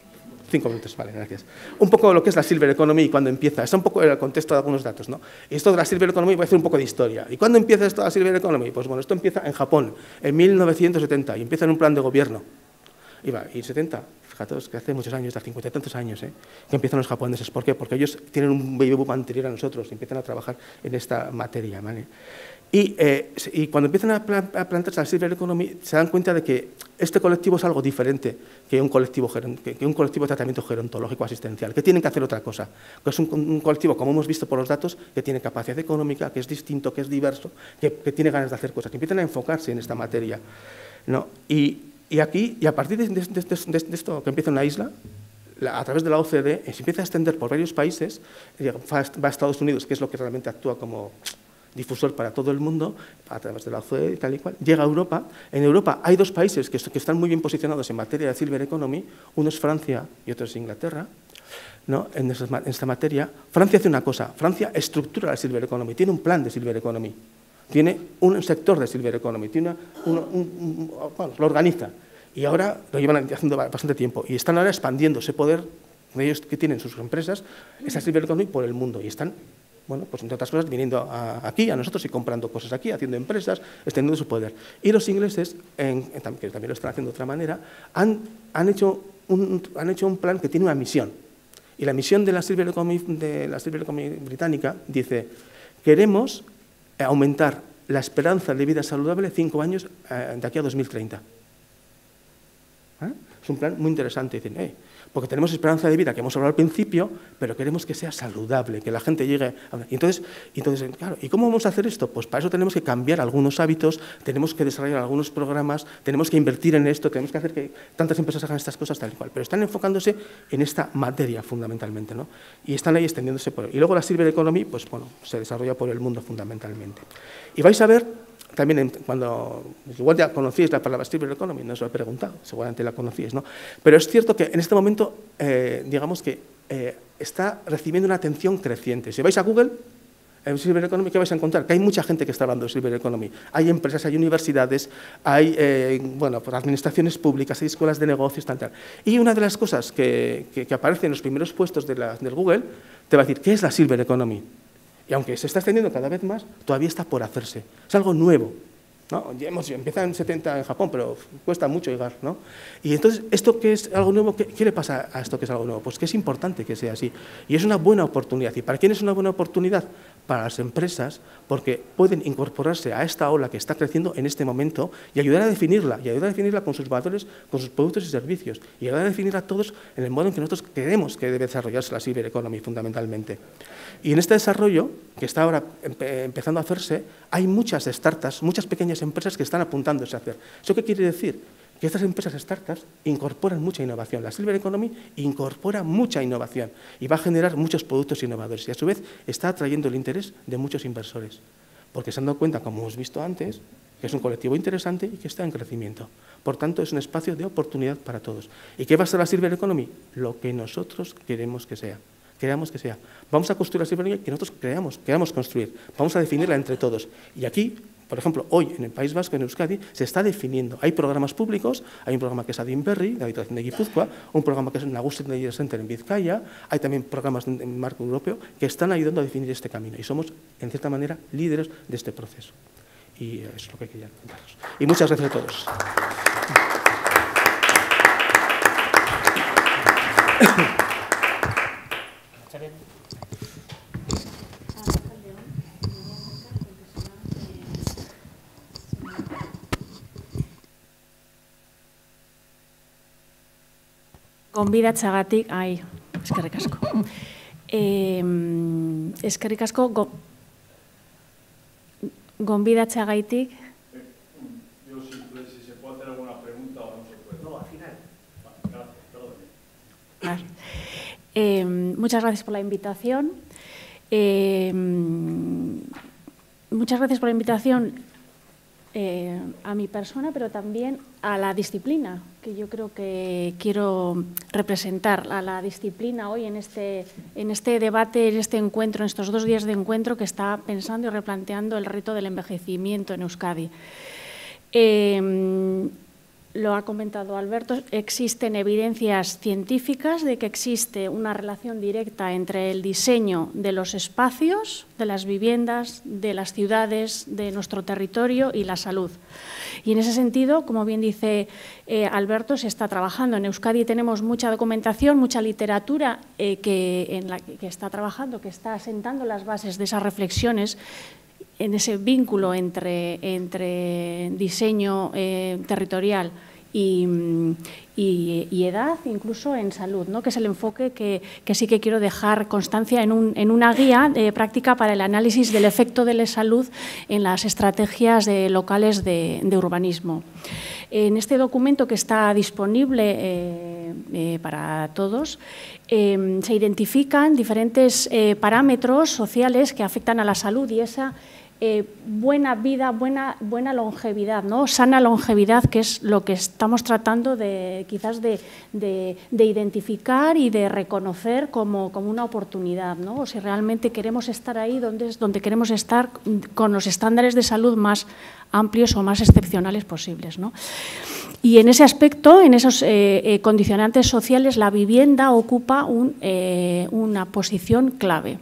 Cinco minutos, vale, gracias. Un poco lo que es la Silver Economy y cuándo empieza. Está un poco en el contexto de algunos datos, ¿no? Esto de la Silver Economy, voy a hacer un poco de historia. ¿Y cuándo empieza esto de la Silver Economy? Pues bueno, esto empieza en Japón, en mil novecientos setenta, y empieza en un plan de gobierno. Y va, y setenta, fíjate, que hace muchos años, de cincuenta y tantos años, ¿eh? Que empiezan los japoneses. ¿Por qué? Porque ellos tienen un baby boom anterior a nosotros y empiezan a trabajar en esta materia, ¿vale? Y, eh, y cuando empiezan a, plan, a plantearse la Silver Economy, se dan cuenta de que este colectivo es algo diferente que un colectivo, que, que un colectivo de tratamiento gerontológico asistencial, que tienen que hacer otra cosa. Que es un, un colectivo, como hemos visto por los datos, que tiene capacidad económica, que es distinto, que es diverso, que, que tiene ganas de hacer cosas, que empiezan a enfocarse en esta materia, ¿no? Y, y aquí, y a partir de, de, de, de, de esto que empieza en la isla, a través de la O C D E, se empieza a extender por varios países, va a Estados Unidos, que es lo que realmente actúa como difusor para todo el mundo, a través de la O C D E y tal y cual, llega a Europa. En Europa hay dos países que, que están muy bien posicionados en materia de Silver Economy, uno es Francia y otro es Inglaterra, ¿no? en, esta, en esta materia. Francia hace una cosa, Francia estructura la Silver Economy, tiene un plan de Silver Economy, tiene un sector de Silver Economy, tiene una, un, un, un, bueno, lo organiza, y ahora lo llevan haciendo bastante tiempo, y están ahora expandiendo ese poder de ellos que tienen sus empresas, esa Silver Economy por el mundo, y están, bueno, pues entre otras cosas, viniendo a, aquí, a nosotros y comprando cosas aquí, haciendo empresas, extendiendo su poder. Y los ingleses, en, en, que también lo están haciendo de otra manera, han, han, hecho un, han hecho un plan que tiene una misión. Y la misión de la Silver Economy, de la Silver Economy británica dice, queremos aumentar la esperanza de vida saludable cinco años eh, de aquí a dos mil treinta. ¿Eh? Es un plan muy interesante. Dicen, eh, porque tenemos esperanza de vida, que hemos hablado al principio, pero queremos que sea saludable, que la gente llegue a... Y entonces, entonces, claro, ¿y cómo vamos a hacer esto? Pues para eso tenemos que cambiar algunos hábitos, tenemos que desarrollar algunos programas, tenemos que invertir en esto, tenemos que hacer que tantas empresas hagan estas cosas tal y cual, pero están enfocándose en esta materia fundamentalmente, ¿no? Y están ahí extendiéndose por... Y luego la Silver Economy, pues bueno, se desarrolla por el mundo fundamentalmente. Y vais a ver también en, cuando, igual ya conocíais la palabra Silver Economy, no os lo he preguntado, seguramente la conocíais, ¿no? Pero es cierto que en este momento, eh, digamos que eh, está recibiendo una atención creciente. Si vais a Google, en Silver Economy, ¿qué vais a encontrar? Que hay mucha gente que está hablando de Silver Economy. Hay empresas, hay universidades, hay eh, bueno, pues administraciones públicas, hay escuelas de negocios, tal, tal. Y una de las cosas que, que, que aparece en los primeros puestos de la, del Google te va a decir, ¿qué es la Silver Economy? Y aunque se está extendiendo cada vez más, todavía está por hacerse. Es algo nuevo, ¿no? Ya hemos, empieza en setenta en Japón, pero cuesta mucho llegar, ¿no? Y entonces, ¿esto qué es algo nuevo? ¿Qué, ¿Qué le pasa a esto que es algo nuevo? Pues que es importante que sea así. Y es una buena oportunidad. ¿Y para quién es una buena oportunidad? Para las empresas, porque pueden incorporarse a esta ola que está creciendo en este momento y ayudar a definirla, y ayudar a definirla con sus valores, con sus productos y servicios, y ayudar a definirla a todos en el modo en que nosotros creemos que debe desarrollarse la Silver Economy fundamentalmente. Y en este desarrollo, que está ahora empe empezando a hacerse, hay muchas startups, muchas pequeñas empresas que están apuntándose a hacer. ¿Eso qué quiere decir? Que estas empresas startups incorporan mucha innovación. La Silver Economy incorpora mucha innovación y va a generar muchos productos innovadores y a su vez está atrayendo el interés de muchos inversores, porque se han dado cuenta, como hemos visto antes, que es un colectivo interesante y que está en crecimiento. Por tanto, es un espacio de oportunidad para todos. ¿Y qué va a ser la Silver Economy? Lo que nosotros queremos que sea. Queramos que sea. Vamos a construir la Silver Economy que nosotros creamos, queramos construir. Vamos a definirla entre todos. Y aquí, por ejemplo, hoy en el País Vasco, en Euskadi, se está definiendo. Hay programas públicos, hay un programa que es Adinberri, de la Diputación de Guipúzcoa, un programa que es Nagusi Technology Center en Vizcaya, hay también programas en marco europeo que están ayudando a definir este camino y somos, en cierta manera, líderes de este proceso. Y eso es lo que quería contaros. Y muchas gracias a todos. Gonbidatzeagatik, ai, eskerrik asko. Eh, eskerrik asko, go, gonbidatzeagaitik. Yo simple, si se puede hacer alguna pregunta o no se puede. No, al final. Gracias, perdón. Vale. Eh, muchas gracias por la invitación. Eh, muchas gracias por la invitación eh, a mi persona, pero también a la disciplina que yo creo que quiero representar, a la disciplina hoy en este, en este debate, en este encuentro, en estos dos días de encuentro que está pensando y replanteando el reto del envejecimiento en Euskadi. Eh, Lo ha comentado Alberto, existen evidencias científicas de que existe una relación directa entre el diseño de los espacios, de las viviendas, de las ciudades, de nuestro territorio y la salud. Y en ese sentido, como bien dice eh, Alberto, se está trabajando. En Euskadi tenemos mucha documentación, mucha literatura eh, que, en la que está trabajando, que está asentando las bases de esas reflexiones en ese vínculo entre, entre diseño eh, territorial y, y, y edad, incluso en salud, ¿no? Que es el enfoque que, que sí que quiero dejar constancia en, un, en una guía eh, práctica para el análisis del efecto de la salud en las estrategias de, locales de, de urbanismo. En este documento que está disponible eh, eh, para todos, eh, se identifican diferentes eh, parámetros sociales que afectan a la salud y esa Eh, buena vida, buena, buena longevidad, ¿no? Sana longevidad, que es lo que estamos tratando de quizás de, de, de identificar y de reconocer como, como una oportunidad, ¿no? O si realmente queremos estar ahí donde, donde queremos estar con los estándares de salud más amplios o más excepcionales posibles, ¿no? Y en ese aspecto, en esos eh, eh, condicionantes sociales, la vivienda ocupa un, eh, una posición clave.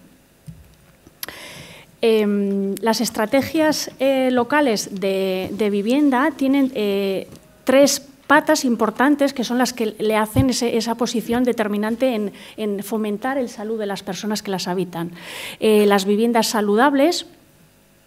Eh, las estrategias eh, locales de, de vivienda tienen eh, tres patas importantes que son las que le hacen ese, esa posición determinante en, en fomentar el salud de las personas que las habitan. Eh, las viviendas saludables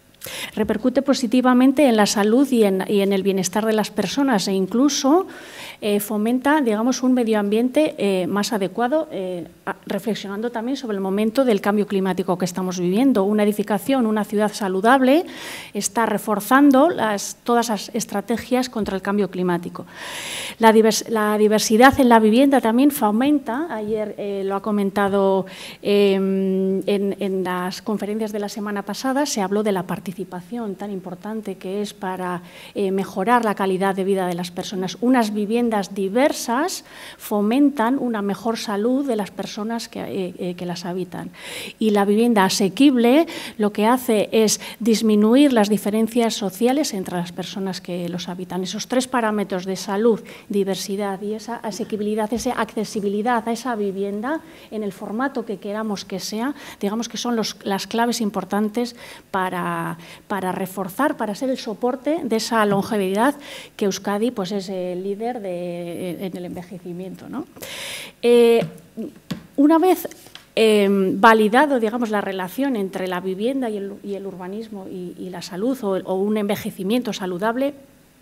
repercute positivamente en la salud y en, y en el bienestar de las personas e incluso eh, fomenta, digamos, un medio ambiente eh, más adecuado, eh, a, reflexionando también sobre el momento del cambio climático que estamos viviendo. Una edificación, una ciudad saludable, está reforzando las, todas las estrategias contra el cambio climático. La, divers, la diversidad en la vivienda también fomenta, ayer eh, lo ha comentado eh, en, en las conferencias de la semana pasada, se habló de la participación tan importante que es para eh, mejorar la calidad de vida de las personas. Unas viviendas diversas fomentan una mejor salud de las personas que, eh, eh, que las habitan. Y la vivienda asequible lo que hace es disminuir las diferencias sociales entre las personas que los habitan. Esos tres parámetros de salud, diversidad y esa asequibilidad, esa accesibilidad a esa vivienda en el formato que queramos que sea, digamos que son los, las claves importantes para, para reforzar, para ser el soporte de esa longevidad que Euskadi pues, es el líder de, en el envejecimiento, ¿no? Eh, una vez eh, validado, digamos, la relación entre la vivienda y el, y el urbanismo y, y la salud o, o un envejecimiento saludable,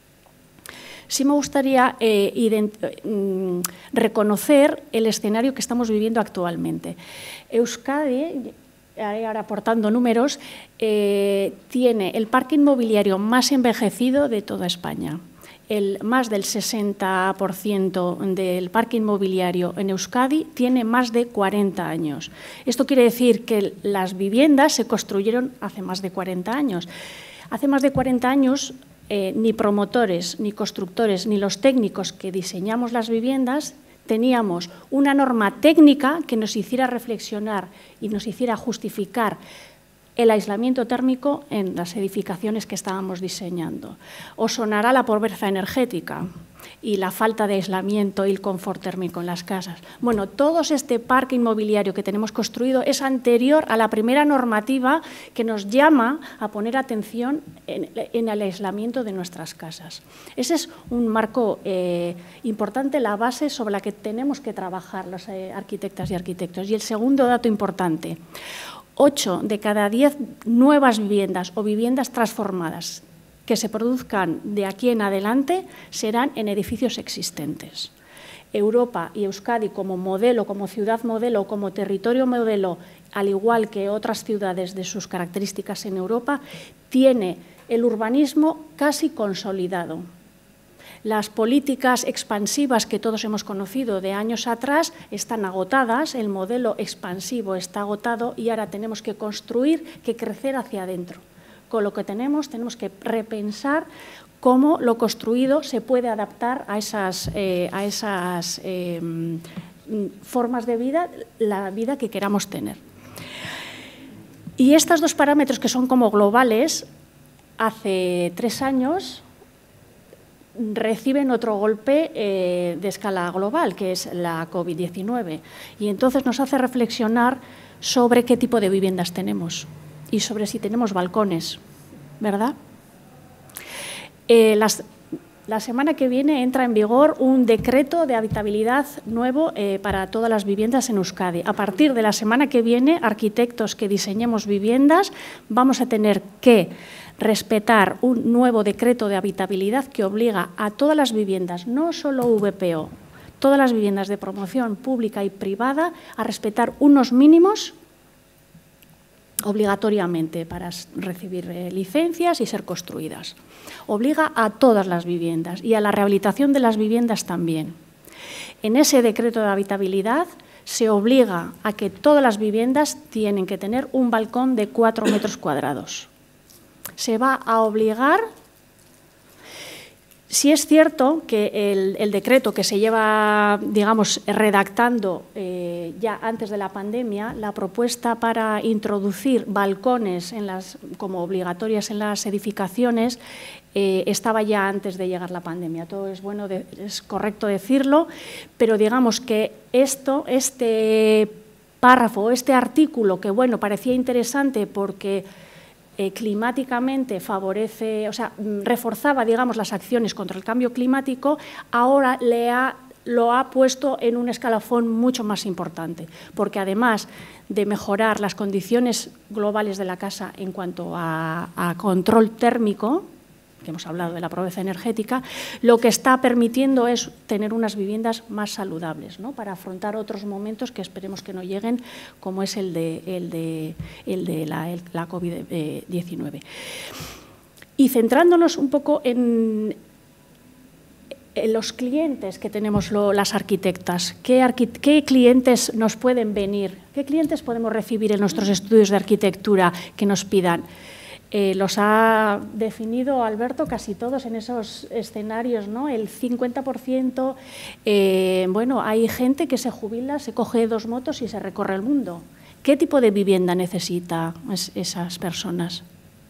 sí me gustaría eh, ident- reconocer el escenario que estamos viviendo actualmente. Euskadi, ahora aportando números, eh, tiene el parque inmobiliario más envejecido de toda España. El, más del sesenta por ciento del parque inmobiliario en Euskadi tiene más de cuarenta años. Esto quiere decir que las viviendas se construyeron hace más de cuarenta años. Hace más de cuarenta años eh, ni promotores, ni constructores, ni los técnicos que diseñamos las viviendas teníamos una norma técnica que nos hiciera reflexionar y nos hiciera justificar el aislamiento térmico en las edificaciones que estábamos diseñando. Os sonará la pobreza energética y la falta de aislamiento y el confort térmico en las casas. Bueno, todo este parque inmobiliario que tenemos construido es anterior a la primera normativa que nos llama a poner atención en, en el aislamiento de nuestras casas. Ese es un marco eh, importante, la base sobre la que tenemos que trabajar los eh, arquitectas y arquitectos. Y el segundo dato importante, ocho de cada diez nuevas viviendas o viviendas transformadas que se produzcan de aquí en adelante serán en edificios existentes. Europa y Euskadi como modelo, como ciudad modelo, como territorio modelo, al igual que otras ciudades de sus características en Europa, tiene el urbanismo casi consolidado. Las políticas expansivas que todos hemos conocido de años atrás están agotadas, el modelo expansivo está agotado y ahora tenemos que construir, que crecer hacia adentro. Con lo que tenemos, tenemos que repensar cómo lo construido se puede adaptar a esas, eh, a esas eh, formas de vida, la vida que queramos tener. Y estos dos parámetros que son como globales, hace tres años reciben otro golpe eh, de escala global, que es la COVID diecinueve. Y entonces nos hace reflexionar sobre qué tipo de viviendas tenemos y sobre si tenemos balcones, ¿verdad? Eh, las, la semana que viene entra en vigor un decreto de habitabilidad nuevo eh, para todas las viviendas en Euskadi. A partir de la semana que viene, arquitectos que diseñemos viviendas vamos a tener que respetar un nuevo decreto de habitabilidad que obliga a todas las viviendas, no solo V P O, todas las viviendas de promoción pública y privada a respetar unos mínimos obligatoriamente para recibir eh, licencias y ser construidas. Obliga a todas las viviendas y a la rehabilitación de las viviendas también. En ese decreto de habitabilidad se obliga a que todas las viviendas tienen que tener un balcón de cuatro metros cuadrados. Se va a obligar. Sí es cierto que el, el decreto que se lleva, digamos, redactando eh, ya antes de la pandemia, la propuesta para introducir balcones en las, como obligatorias en las edificaciones eh, estaba ya antes de llegar la pandemia. Todo es bueno, de, es correcto decirlo, pero digamos que esto, este párrafo, este artículo que bueno parecía interesante porque Eh, climáticamente favorece, o sea, reforzaba, digamos, las acciones contra el cambio climático, ahora le ha, lo ha puesto en un escalafón mucho más importante, porque además de mejorar las condiciones globales de la casa en cuanto a, a control térmico, que hemos hablado de la pobreza energética, lo que está permitiendo es tener unas viviendas más saludables, ¿no? Para afrontar otros momentos que esperemos que no lleguen, como es el de, el de, el de la, el, la COVID diecinueve. Y centrándonos un poco en, en los clientes que tenemos lo, las arquitectas, ¿qué, arqui, ¿qué clientes nos pueden venir? ¿Qué clientes podemos recibir en nuestros estudios de arquitectura que nos pidan? Eh, los ha definido Alberto casi todos en esos escenarios, ¿no? El cincuenta por ciento, eh, bueno, hay gente que se jubila, se coge dos motos y se recorre el mundo. ¿Qué tipo de vivienda necesitan es, esas personas?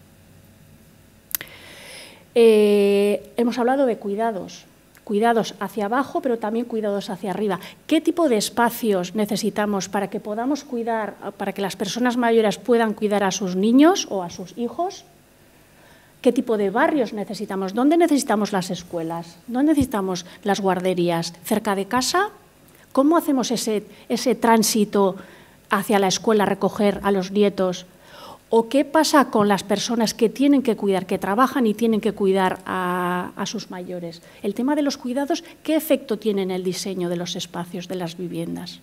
Eh, hemos hablado de cuidados, cuidados hacia abajo, pero también cuidados hacia arriba. ¿Qué tipo de espacios necesitamos para que podamos cuidar, para que las personas mayores puedan cuidar a sus niños o a sus hijos? ¿Qué tipo de barrios necesitamos? ¿Dónde necesitamos las escuelas? ¿Dónde necesitamos las guarderías? ¿Cerca de casa? ¿Cómo hacemos ese, ese tránsito hacia la escuela a recoger a los nietos? ¿O qué pasa con las personas que tienen que cuidar, que trabajan y tienen que cuidar a, a sus mayores? El tema de los cuidados, ¿qué efecto tiene en el diseño de los espacios, de las viviendas?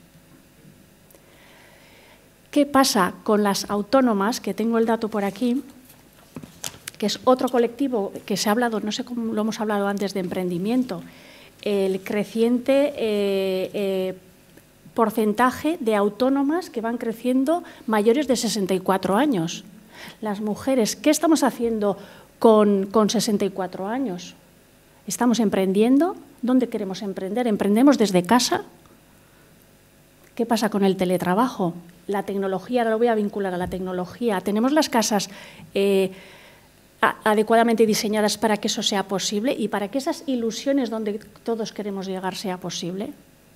¿Qué pasa con las autónomas, que tengo el dato por aquí, que es otro colectivo que se ha hablado, no sé cómo lo hemos hablado antes, de emprendimiento, el creciente eh, eh, porcentaje de autónomas que van creciendo mayores de sesenta y cuatro años. Las mujeres, ¿qué estamos haciendo con, con sesenta y cuatro años? ¿Estamos emprendiendo? ¿Dónde queremos emprender? ¿Emprendemos desde casa? ¿Qué pasa con el teletrabajo? La tecnología, ahora lo voy a vincular a la tecnología. ¿Tenemos las casas eh, adecuadamente diseñadas para que eso sea posible y para que esas ilusiones donde todos queremos llegar sea posible?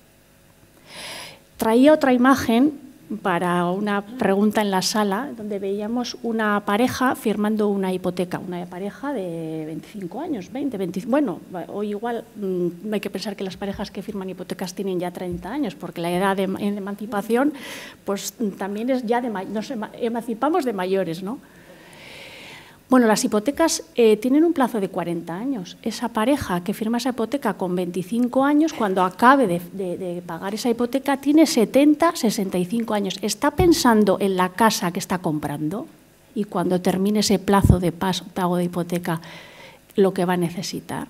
Traía otra imagen para una pregunta en la sala, donde veíamos una pareja firmando una hipoteca, una pareja de veinticinco años, veinte, veinte, bueno, hoy igual mmm, hay que pensar que las parejas que firman hipotecas tienen ya treinta años, porque la edad de, de emancipación pues también es ya de, nos emancipamos de mayores, ¿no? Bueno, las hipotecas eh, tienen un plazo de cuarenta años. Esa pareja que firma esa hipoteca con veinticinco años, cuando acabe de, de, de pagar esa hipoteca, tiene setenta, sesenta y cinco años. Está pensando en la casa que está comprando y cuando termine ese plazo de pago de hipoteca, lo que va a necesitar.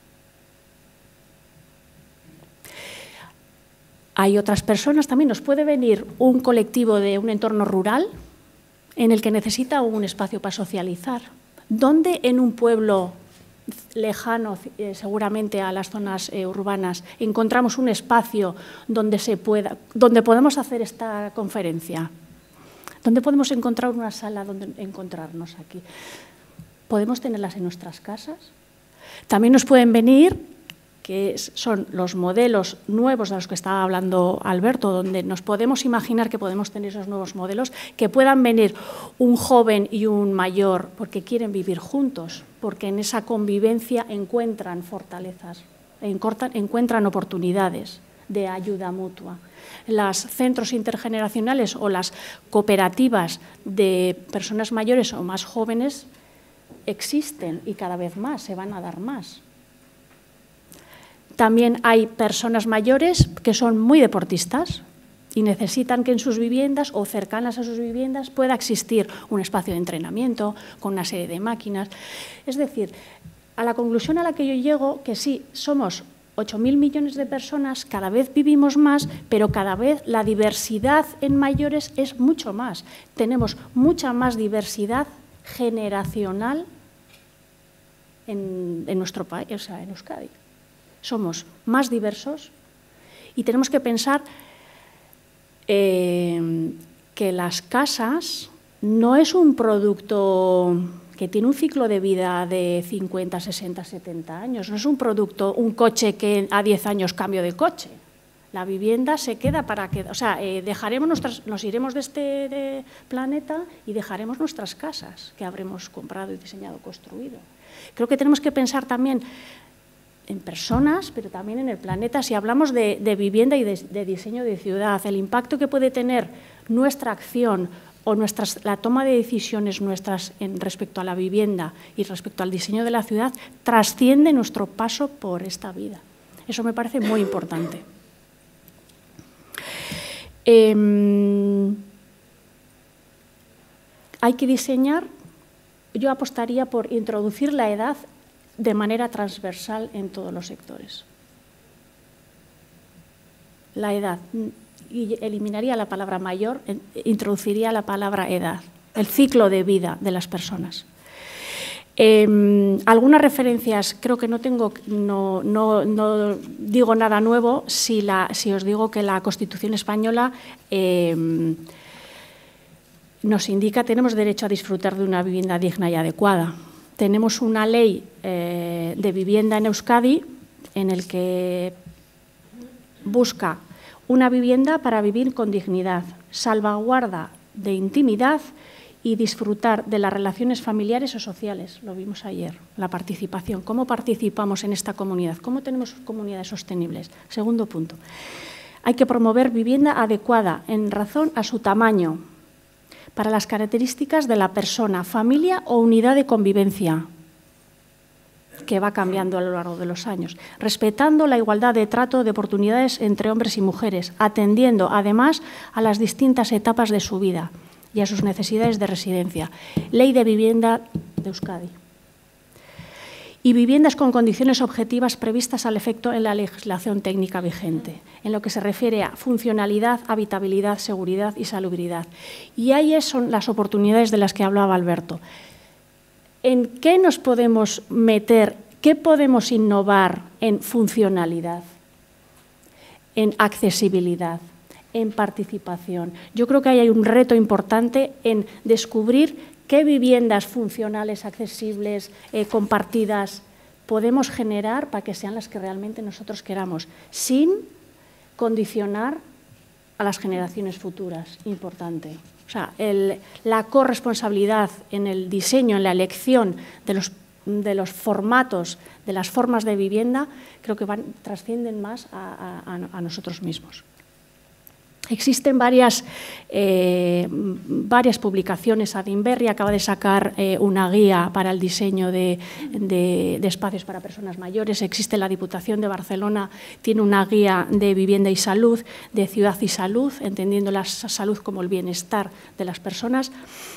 Hay otras personas también. Nos puede venir un colectivo de un entorno rural en el que necesita un espacio para socializar. ¿Dónde en un pueblo lejano, eh, seguramente a las zonas eh, urbanas, encontramos un espacio donde, se pueda, donde podemos hacer esta conferencia? ¿Dónde podemos encontrar una sala donde encontrarnos aquí? ¿Podemos tenerlas en nuestras casas? También nos pueden venir, que son los modelos nuevos de los que estaba hablando Alberto, donde nos podemos imaginar que podemos tener esos nuevos modelos, que puedan venir un joven y un mayor porque quieren vivir juntos, porque en esa convivencia encuentran fortalezas, encuentran oportunidades de ayuda mutua. Los centros intergeneracionales o las cooperativas de personas mayores o más jóvenes existen y cada vez más, se van a dar más. También hay personas mayores que son muy deportistas y necesitan que en sus viviendas o cercanas a sus viviendas pueda existir un espacio de entrenamiento con una serie de máquinas. Es decir, a la conclusión a la que yo llego, que sí, somos ocho mil millones de personas, cada vez vivimos más, pero cada vez la diversidad en mayores es mucho más. Tenemos mucha más diversidad generacional en, en nuestro país, o sea, en Euskadi. Somos más diversos y tenemos que pensar eh, que las casas no es un producto que tiene un ciclo de vida de cincuenta, sesenta, setenta años, no es un producto, un coche que a diez años cambio de coche. La vivienda se queda para que, o sea, eh, dejaremos nuestras, nos iremos de este de planeta y dejaremos nuestras casas que habremos comprado y diseñado, construido. Creo que tenemos que pensar también en personas, pero también en el planeta. Si hablamos de, de vivienda y de, de diseño de ciudad, el impacto que puede tener nuestra acción o nuestras, la toma de decisiones nuestras en respecto a la vivienda y respecto al diseño de la ciudad trasciende nuestro paso por esta vida. Eso me parece muy importante. Eh, hay que diseñar, yo apostaría por introducir la edad de manera transversal en todos los sectores. La edad, y eliminaría la palabra mayor, introduciría la palabra edad, el ciclo de vida de las personas. Eh, algunas referencias, creo que no tengo, no, no, no digo nada nuevo si, la, si os digo que la Constitución española eh, nos indica que tenemos derecho a disfrutar de una vivienda digna y adecuada. Tenemos una ley eh, de vivienda en Euskadi en el que busca una vivienda para vivir con dignidad, salvaguarda de intimidad y disfrutar de las relaciones familiares o sociales. Lo vimos ayer, la participación. ¿Cómo participamos en esta comunidad? ¿Cómo tenemos comunidades sostenibles? Segundo punto. Hay que promover vivienda adecuada en razón a su tamaño, para las características de la persona, familia o unidad de convivencia, que va cambiando a lo largo de los años, respetando la igualdad de trato de oportunidades entre hombres y mujeres, atendiendo además a las distintas etapas de su vida y a sus necesidades de residencia. Ley de vivienda de Euskadi. Y viviendas con condiciones objetivas previstas al efecto en la legislación técnica vigente, en lo que se refiere a funcionalidad, habitabilidad, seguridad y salubridad. Y ahí son las oportunidades de las que hablaba Alberto. ¿En qué nos podemos meter? ¿Qué podemos innovar en funcionalidad, en accesibilidad, en participación? Yo creo que ahí hay un reto importante en descubrir qué viviendas funcionales, accesibles, eh, compartidas podemos generar para que sean las que realmente nosotros queramos, sin condicionar a las generaciones futuras. Importante. O sea, el, la corresponsabilidad en el diseño, en la elección de los, de los formatos, de las formas de vivienda, creo que van, trascienden más a, a, a nosotros mismos. Existen varias, eh, varias publicaciones. Adinberri acaba de sacar eh, una guía para el diseño de, de, de espacios para personas mayores. Existe la Diputación de Barcelona, tiene una guía de vivienda y salud, de ciudad y salud, entendiendo la salud como el bienestar de las personas.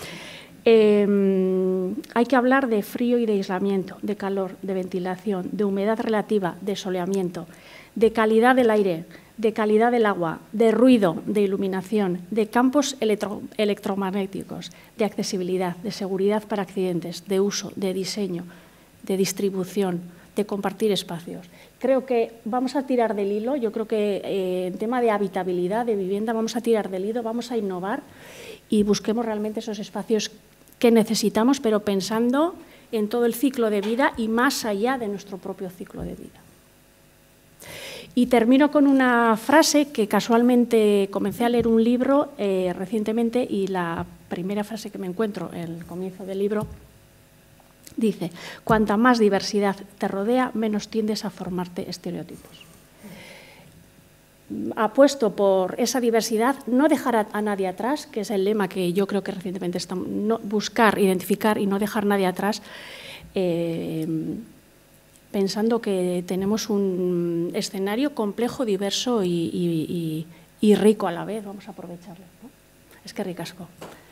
Eh, hay que hablar de frío y de aislamiento, de calor, de ventilación, de humedad relativa, de soleamiento, de calidad del aire, de calidad del agua, de ruido, de iluminación, de campos electro, electromagnéticos, de accesibilidad, de seguridad para accidentes, de uso, de diseño, de distribución, de compartir espacios. Creo que vamos a tirar del hilo, yo creo que eh, en tema de habitabilidad, de vivienda, vamos a tirar del hilo, vamos a innovar y busquemos realmente esos espacios que necesitamos, pero pensando en todo el ciclo de vida y más allá de nuestro propio ciclo de vida. Y termino con una frase que casualmente comencé a leer un libro eh, recientemente y la primera frase que me encuentro en el comienzo del libro dice: cuanta más diversidad te rodea, menos tiendes a formarte estereotipos. Apuesto por esa diversidad, no dejar a, a nadie atrás, que es el lema que yo creo que recientemente estamos, no, buscar, identificar y no dejar a nadie atrás, eh, pensando que tenemos un escenario complejo, diverso y, y, y, y rico a la vez. Vamos a aprovecharlo, ¿no? Es que ricasco.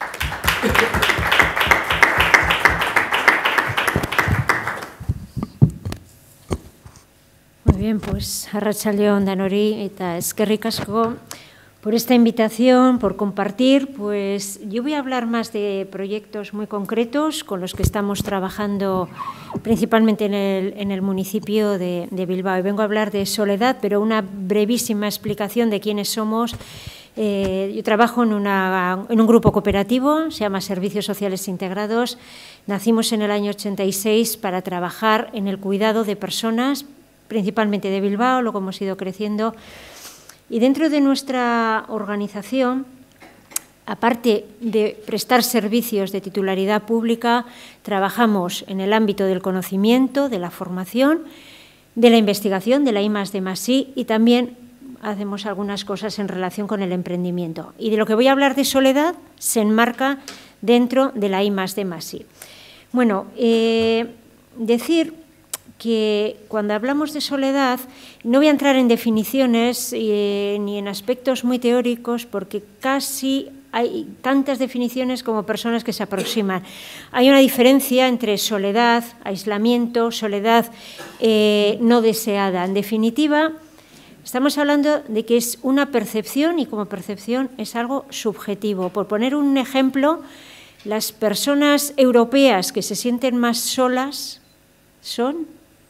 Muy bien, pues arratsaldeon danori eta eskerrik asko por esta invitación, por compartir. Pues yo voy a hablar más de proyectos muy concretos con los que estamos trabajando principalmente en el, en el municipio de, de Bilbao. Y vengo a hablar de Soledad, pero una brevísima explicación de quiénes somos. Eh, yo trabajo en, una, en un grupo cooperativo, se llama Servicios Sociales Integrados. Nacimos en el año ochenta y seis para trabajar en el cuidado de personas, principalmente de Bilbao, luego hemos ido creciendo. Y dentro de nuestra organización, aparte de prestar servicios de titularidad pública, trabajamos en el ámbito del conocimiento, de la formación, de la investigación, de la I más D más I, y también hacemos algunas cosas en relación con el emprendimiento. Y de lo que voy a hablar de soledad se enmarca dentro de la I más D más I. Bueno, eh, decir que cuando hablamos de soledad no voy a entrar en definiciones eh, ni en aspectos muy teóricos, porque casi hay tantas definiciones como personas que se aproximan. Hay una diferencia entre soledad, aislamiento, soledad eh, no deseada. En definitiva, estamos hablando de que es una percepción y como percepción es algo subjetivo. Por poner un ejemplo, las personas europeas que se sienten más solas son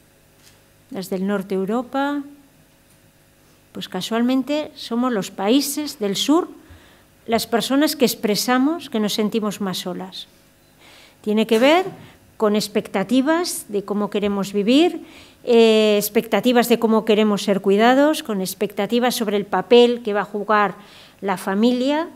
las del norte de Europa. Pues casualmente somos los países del sur las personas que expresamos que nos sentimos más solas. Tiene que ver con expectativas de cómo queremos vivir, eh, expectativas de cómo queremos ser cuidados, con expectativas sobre el papel que va a jugar la familia,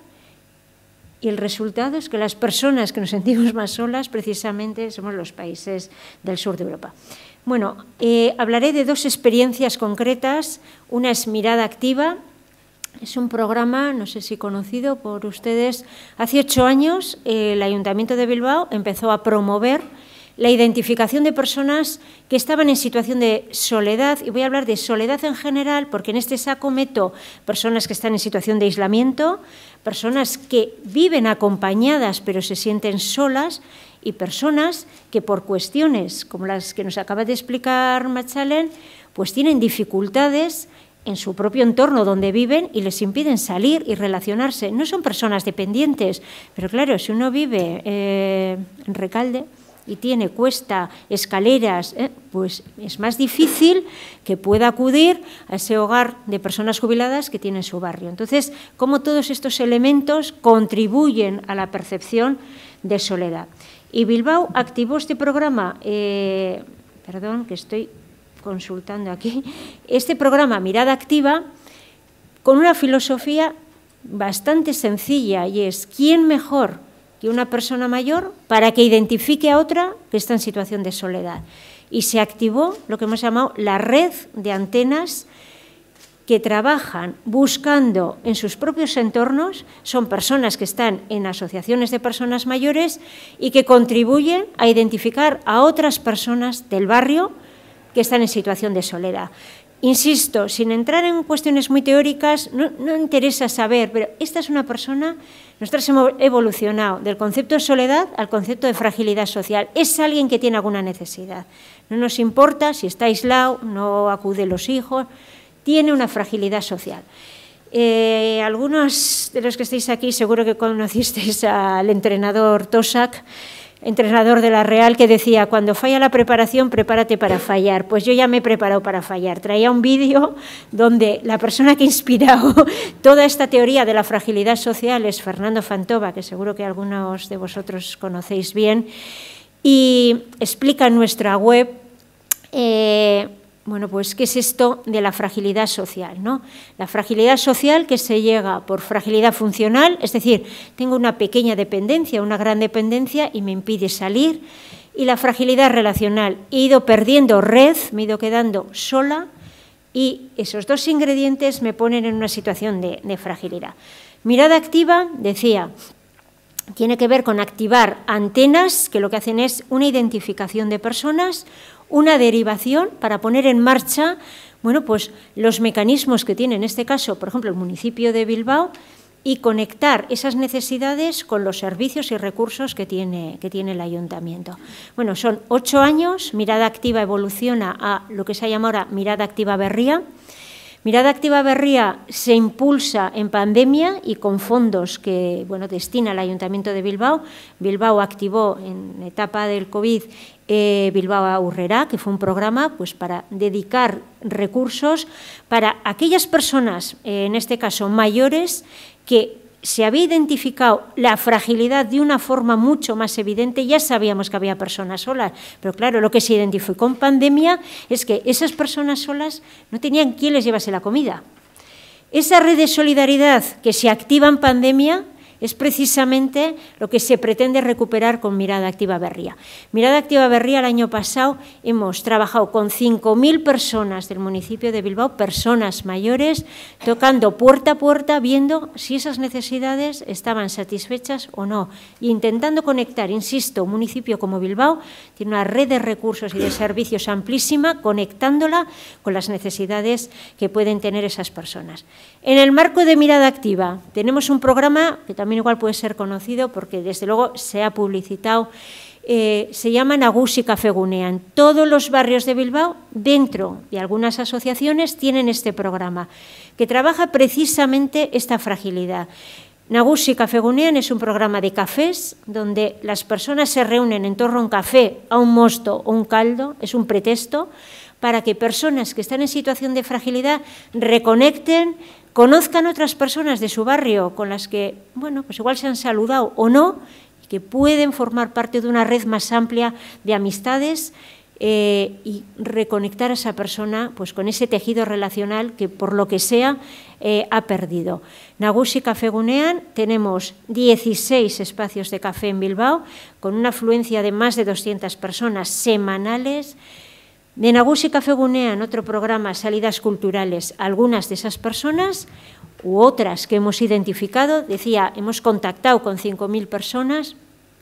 y el resultado es que las personas que nos sentimos más solas precisamente somos los países del sur de Europa. Bueno, eh, hablaré de dos experiencias concretas. Una es Mirada Activa. Es un programa, no sé si conocido por ustedes. Hace ocho años el Ayuntamiento de Bilbao empezó a promover la identificación de personas que estaban en situación de soledad, y voy a hablar de soledad en general porque en este saco meto personas que están en situación de aislamiento, personas que viven acompañadas pero se sienten solas y personas que por cuestiones como las que nos acaba de explicar Machalen, pues tienen dificultades en su propio entorno donde viven y les impiden salir y relacionarse. No son personas dependientes, pero claro, si uno vive eh, en Recalde y tiene cuesta, escaleras, eh, pues es más difícil que pueda acudir a ese hogar de personas jubiladas que tiene en su barrio. Entonces, cómo todos estos elementos contribuyen a la percepción de soledad. Y Bilbao activó este programa, eh, perdón, que estoy consultando aquí, este programa Mirada Activa con una filosofía bastante sencilla, y es ¿quién mejor que una persona mayor para que identifique a otra que está en situación de soledad? Y se activó lo que hemos llamado la red de antenas que trabajan buscando en sus propios entornos, son personas que están en asociaciones de personas mayores y que contribuyen a identificar a otras personas del barrio que están en situación de soledad. Insisto, sin entrar en cuestiones muy teóricas, no, no interesa saber, pero esta es una persona, nosotros hemos evolucionado del concepto de soledad al concepto de fragilidad social. Es alguien que tiene alguna necesidad. No nos importa si está aislado, no acude a los hijos, tiene una fragilidad social. Eh, algunos de los que estáis aquí seguro que conocisteis al entrenador Tosak, entrenador de la Real, que decía, cuando falla la preparación, prepárate para fallar. Pues yo ya me he preparado para fallar. Traía un vídeo donde la persona que ha inspirado toda esta teoría de la fragilidad social es Fernando Fantova, que seguro que algunos de vosotros conocéis bien, y explica en nuestra web eh, bueno, pues, ¿qué es esto de la fragilidad social, ¿no? La fragilidad social que se llega por fragilidad funcional, es decir, tengo una pequeña dependencia, una gran dependencia y me impide salir, y la fragilidad relacional, he ido perdiendo red, me he ido quedando sola y esos dos ingredientes me ponen en una situación de, de fragilidad. Mirada Activa, decía, tiene que ver con activar antenas que lo que hacen es una identificación de personas, una derivación para poner en marcha, bueno, pues los mecanismos que tiene en este caso, por ejemplo, el municipio de Bilbao, y conectar esas necesidades con los servicios y recursos que tiene, que tiene el ayuntamiento. Bueno, son ocho años, Mirada Activa evoluciona a lo que se llama ahora Mirada Activa Berría. Mirada Activa Berría se impulsa en pandemia y con fondos que, bueno, destina el Ayuntamiento de Bilbao. Bilbao activó en etapa del COVID eh, Bilbao Aurrera, que fue un programa pues, para dedicar recursos para aquellas personas, eh, en este caso mayores, que se había identificado la fragilidad de una forma mucho más evidente. Ya sabíamos que había personas solas, pero claro, lo que se identificó en pandemia es que esas personas solas no tenían quien les llevase la comida. Esa red de solidaridad que se activa en pandemia es precisamente lo que se pretende recuperar con Mirada Activa Berria. Mirada Activa Berria el año pasado hemos trabajado con cinco mil personas del municipio de Bilbao, personas mayores, tocando puerta a puerta, viendo si esas necesidades estaban satisfechas o no, e intentando conectar, insisto, un municipio como Bilbao tiene una red de recursos y de servicios amplísima, conectándola con las necesidades que pueden tener esas personas. En el marco de Mirada Activa tenemos un programa que también igual puede ser conocido porque desde luego se ha publicitado, eh, se llama Nagusi Café Gunean. Todos los barrios de Bilbao, dentro de algunas asociaciones, tienen este programa que trabaja precisamente esta fragilidad. Nagusi Café Gunean es un programa de cafés donde las personas se reúnen en torno a un café, a un mosto o un caldo, es un pretexto para que personas que están en situación de fragilidad reconecten, conozcan otras personas de su barrio con las que, bueno, pues igual se han saludado o no, y que pueden formar parte de una red más amplia de amistades eh, y reconectar a esa persona pues, con ese tejido relacional que, por lo que sea, eh, ha perdido. Nagusi Café Gunean, tenemos dieciséis espacios de café en Bilbao, con una afluencia de más de doscientas personas semanales. De Nagusi Café Gunean, otro programa, Salidas Culturales, algunas de esas personas u otras que hemos identificado, decía, hemos contactado con cinco mil personas,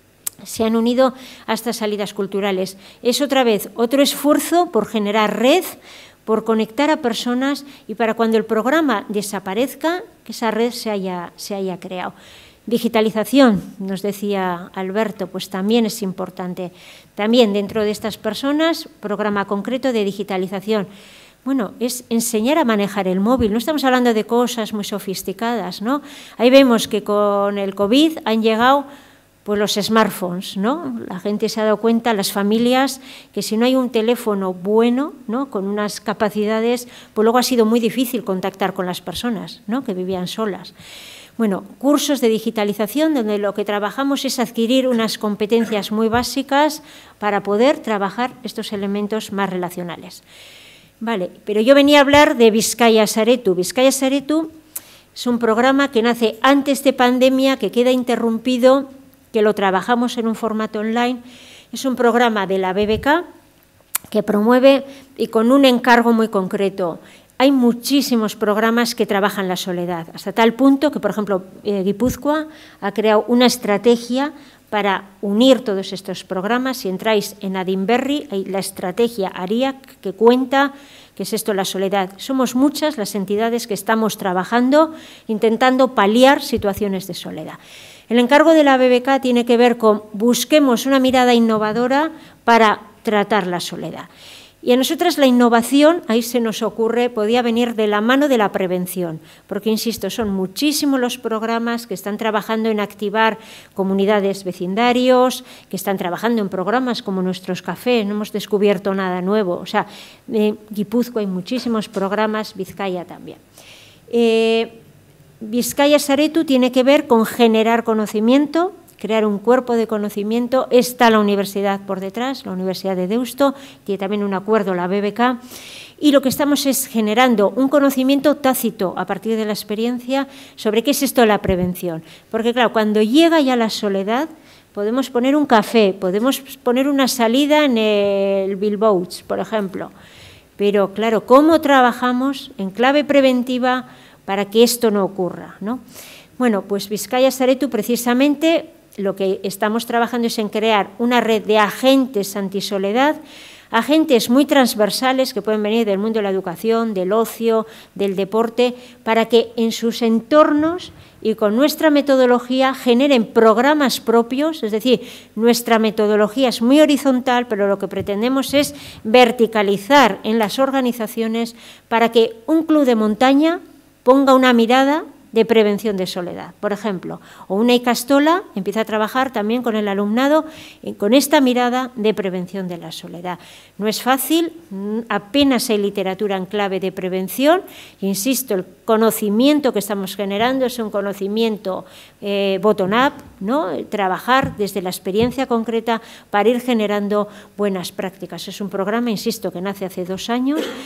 se han unido a estas salidas culturales. Es otra vez otro esfuerzo por generar red, por conectar a personas y para cuando el programa desaparezca, que esa red se haya, se haya creado. Digitalización, nos decía Alberto, pues también es importante. También dentro de estas personas, programa concreto de digitalización. Bueno, es enseñar a manejar el móvil. No estamos hablando de cosas muy sofisticadas, ¿no? Ahí vemos que con el COVID han llegado pues, los smartphones, ¿no? La gente se ha dado cuenta, las familias, que si no hay un teléfono bueno, ¿no? Con unas capacidades, pues luego ha sido muy difícil contactar con las personas, ¿no? Que vivían solas. Bueno, cursos de digitalización donde lo que trabajamos es adquirir unas competencias muy básicas para poder trabajar estos elementos más relacionales. Vale, pero yo venía a hablar de Bizkaia Saretu. Bizkaia Saretu es un programa que nace antes de pandemia, que queda interrumpido, que lo trabajamos en un formato online. Es un programa de la B B K que promueve y con un encargo muy concreto. Hay muchísimos programas que trabajan la soledad, hasta tal punto que, por ejemplo, eh, Guipúzcoa ha creado una estrategia para unir todos estos programas. Si entráis en Adinberri, hay la estrategia ARIAC que cuenta qué es esto la soledad. Somos muchas las entidades que estamos trabajando, intentando paliar situaciones de soledad. El encargo de la B B K tiene que ver con busquemos una mirada innovadora para tratar la soledad. Y a nosotras la innovación, ahí se nos ocurre, podía venir de la mano de la prevención, porque, insisto, son muchísimos los programas que están trabajando en activar comunidades vecindarios, que están trabajando en programas como nuestros cafés, no hemos descubierto nada nuevo. O sea, en Guipúzcoa hay muchísimos programas, Bizkaia también. Eh, Bizkaia Saretu tiene que ver con generar conocimiento, crear un cuerpo de conocimiento. Está la universidad por detrás, la Universidad de Deusto, tiene también un acuerdo la B B K, y lo que estamos es generando un conocimiento tácito a partir de la experiencia sobre qué es esto la prevención. Porque claro, cuando llega ya la soledad, podemos poner un café, podemos poner una salida en el Bilbao, por ejemplo, pero claro, ¿cómo trabajamos en clave preventiva para que esto no ocurra, ¿no? Bueno, pues Bizkaia Saretu precisamente lo que estamos trabajando es en crear una red de agentes antisoledad, agentes muy transversales que pueden venir del mundo de la educación, del ocio, del deporte, para que en sus entornos y con nuestra metodología generen programas propios. Es decir, nuestra metodología es muy horizontal, pero lo que pretendemos es verticalizar en las organizaciones para que un club de montaña ponga una mirada de prevención de soledad, por ejemplo, o una Icastola empieza a trabajar también con el alumnado con esta mirada de prevención de la soledad. No es fácil, apenas hay literatura en clave de prevención, insisto, el conocimiento que estamos generando es un conocimiento eh, bottom-up, ¿no? Trabajar desde la experiencia concreta para ir generando buenas prácticas. Es un programa, insisto, que nace hace dos años,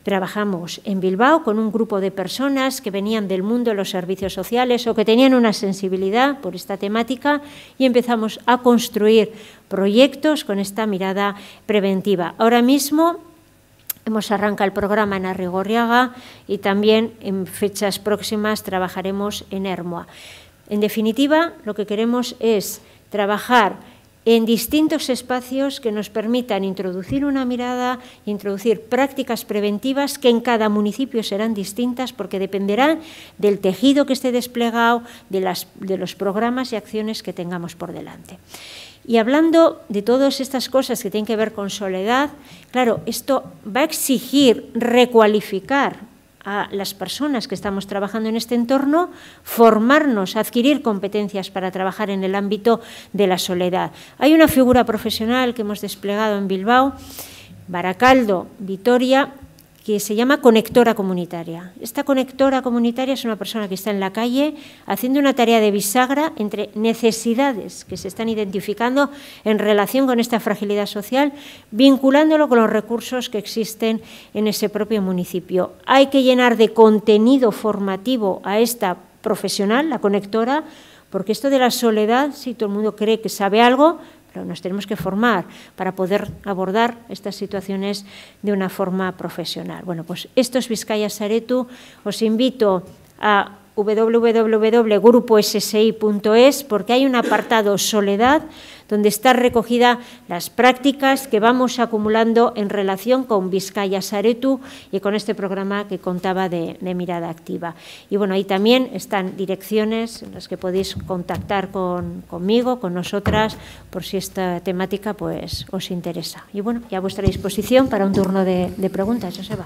Trabajamos en Bilbao con un grupo de personas que venían del mundo de los servicios sociales o que tenían una sensibilidad por esta temática y empezamos a construir proyectos con esta mirada preventiva. Ahora mismo hemos arrancado el programa en Arrigorriaga y también en fechas próximas trabajaremos en Ermua. En definitiva, lo que queremos es trabajar en distintos espacios que nos permitan introducir una mirada, introducir prácticas preventivas que en cada municipio serán distintas porque dependerán del tejido que esté desplegado, de, las, de los programas y acciones que tengamos por delante. Y hablando de todas estas cosas que tienen que ver con soledad, claro, esto va a exigir recualificar a las personas que estamos trabajando en este entorno, formarnos, adquirir competencias para trabajar en el ámbito de la soledad. Hay una figura profesional que hemos desplegado en Bilbao, Baracaldo, Vitoria, que se llama conectora comunitaria. Esta conectora comunitaria es una persona que está en la calle haciendo una tarea de bisagra entre necesidades que se están identificando en relación con esta fragilidad social, vinculándolo con los recursos que existen en ese propio municipio. Hay que llenar de contenido formativo a esta profesional, la conectora, porque esto de la soledad, si todo el mundo cree que sabe algo, pero nos tenemos que formar para poder abordar estas situaciones de una forma profesional. Bueno, pues esto es Bizkaia Saretu. Os invito a w w w punto grupo s s i punto es porque hay un apartado soledad donde está recogida las prácticas que vamos acumulando en relación con Bizkaia Saretu y con este programa que contaba de, de mirada activa. Y bueno, ahí también están direcciones en las que podéis contactar con, conmigo, con nosotras, por si esta temática pues os interesa. Y bueno, ya a vuestra disposición para un turno de, de preguntas, Joseba.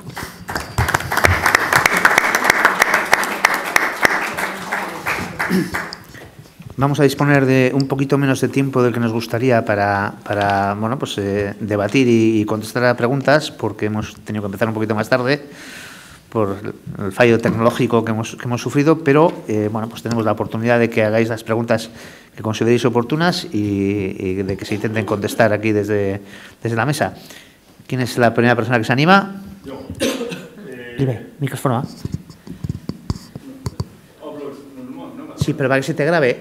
Vamos a disponer de un poquito menos de tiempo del que nos gustaría para, para bueno, pues, eh, debatir y, y contestar a preguntas, porque hemos tenido que empezar un poquito más tarde por el fallo tecnológico que hemos, que hemos sufrido, pero eh, bueno, pues tenemos la oportunidad de que hagáis las preguntas que consideréis oportunas y, y de que se intenten contestar aquí desde, desde la mesa. ¿Quién es la primera persona que se anima? Yo. Eh, Dime, micrófono. Sí, pero para que se te grabe.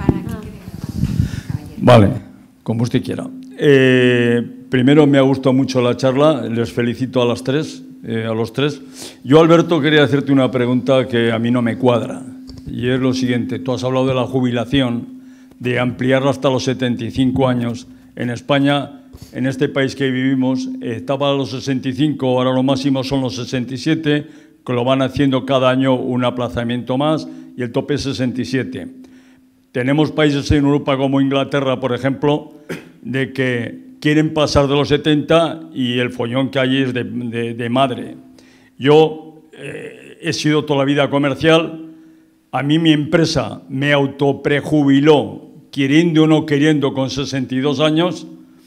Vale, como usted quiera. Eh, primero, me ha gustado mucho la charla, les felicito a las tres, eh, a los tres. Yo, Alberto, quería hacerte una pregunta que a mí no me cuadra, y es lo siguiente. Tú has hablado de la jubilación, de ampliarla hasta los setenta y cinco años. En España, en este país que vivimos, eh, estaba a los sesenta y cinco, ahora lo máximo son los sesenta y siete, que lo van haciendo cada año un aplazamiento más, y el tope es sesenta y siete. Tenemos países en Europa como Inglaterra, por ejemplo, de que quieren pasar de los setenta y el follón que hay es de, de, de madre. Yo eh, he sido toda la vida comercial, a mí mi empresa me autoprejubiló, queriendo o no queriendo, con sesenta y dos años,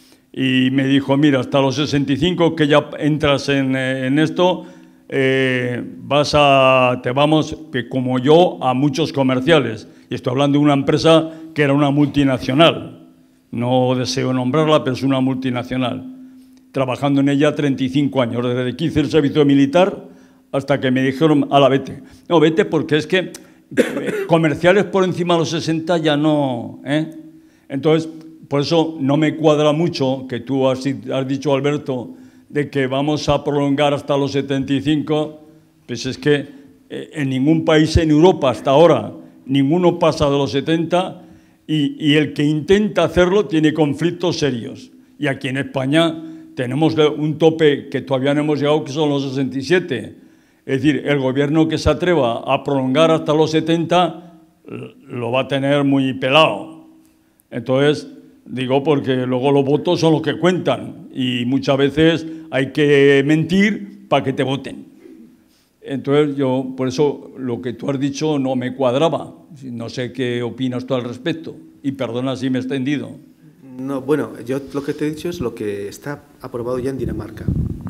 y me dijo, mira, hasta los sesenta y cinco que ya entras en, en esto, Eh, vas a, te vamos, que como yo, a muchos comerciales. Y estoy hablando de una empresa que era una multinacional. No deseo nombrarla, pero es una multinacional. Trabajando en ella treinta y cinco años, desde que hice el servicio militar hasta que me dijeron, ala, vete. No, vete porque es que comerciales por encima de los sesenta ya no... ¿eh? Entonces, por eso no me cuadra mucho que tú has, has dicho, Alberto, de que vamos a prolongar hasta los setenta y cinco, pues es que eh, en ningún país en Europa hasta ahora ninguno pasa de los setenta y, y el que intenta hacerlo tiene conflictos serios. Y aquí en España tenemos un tope que todavía no hemos llegado, que son los sesenta y siete. Es decir, el gobierno que se atreva a prolongar hasta los setenta lo va a tener muy pelado. Entonces, digo porque luego los votos son los que cuentan y muchas veces hay que mentir para que te voten. Entonces, yo, por eso, lo que tú has dicho no me cuadraba. No sé qué opinas tú al respecto. Y perdona si me he extendido. No, bueno, yo lo que te he dicho es lo que está aprobado ya en Dinamarca.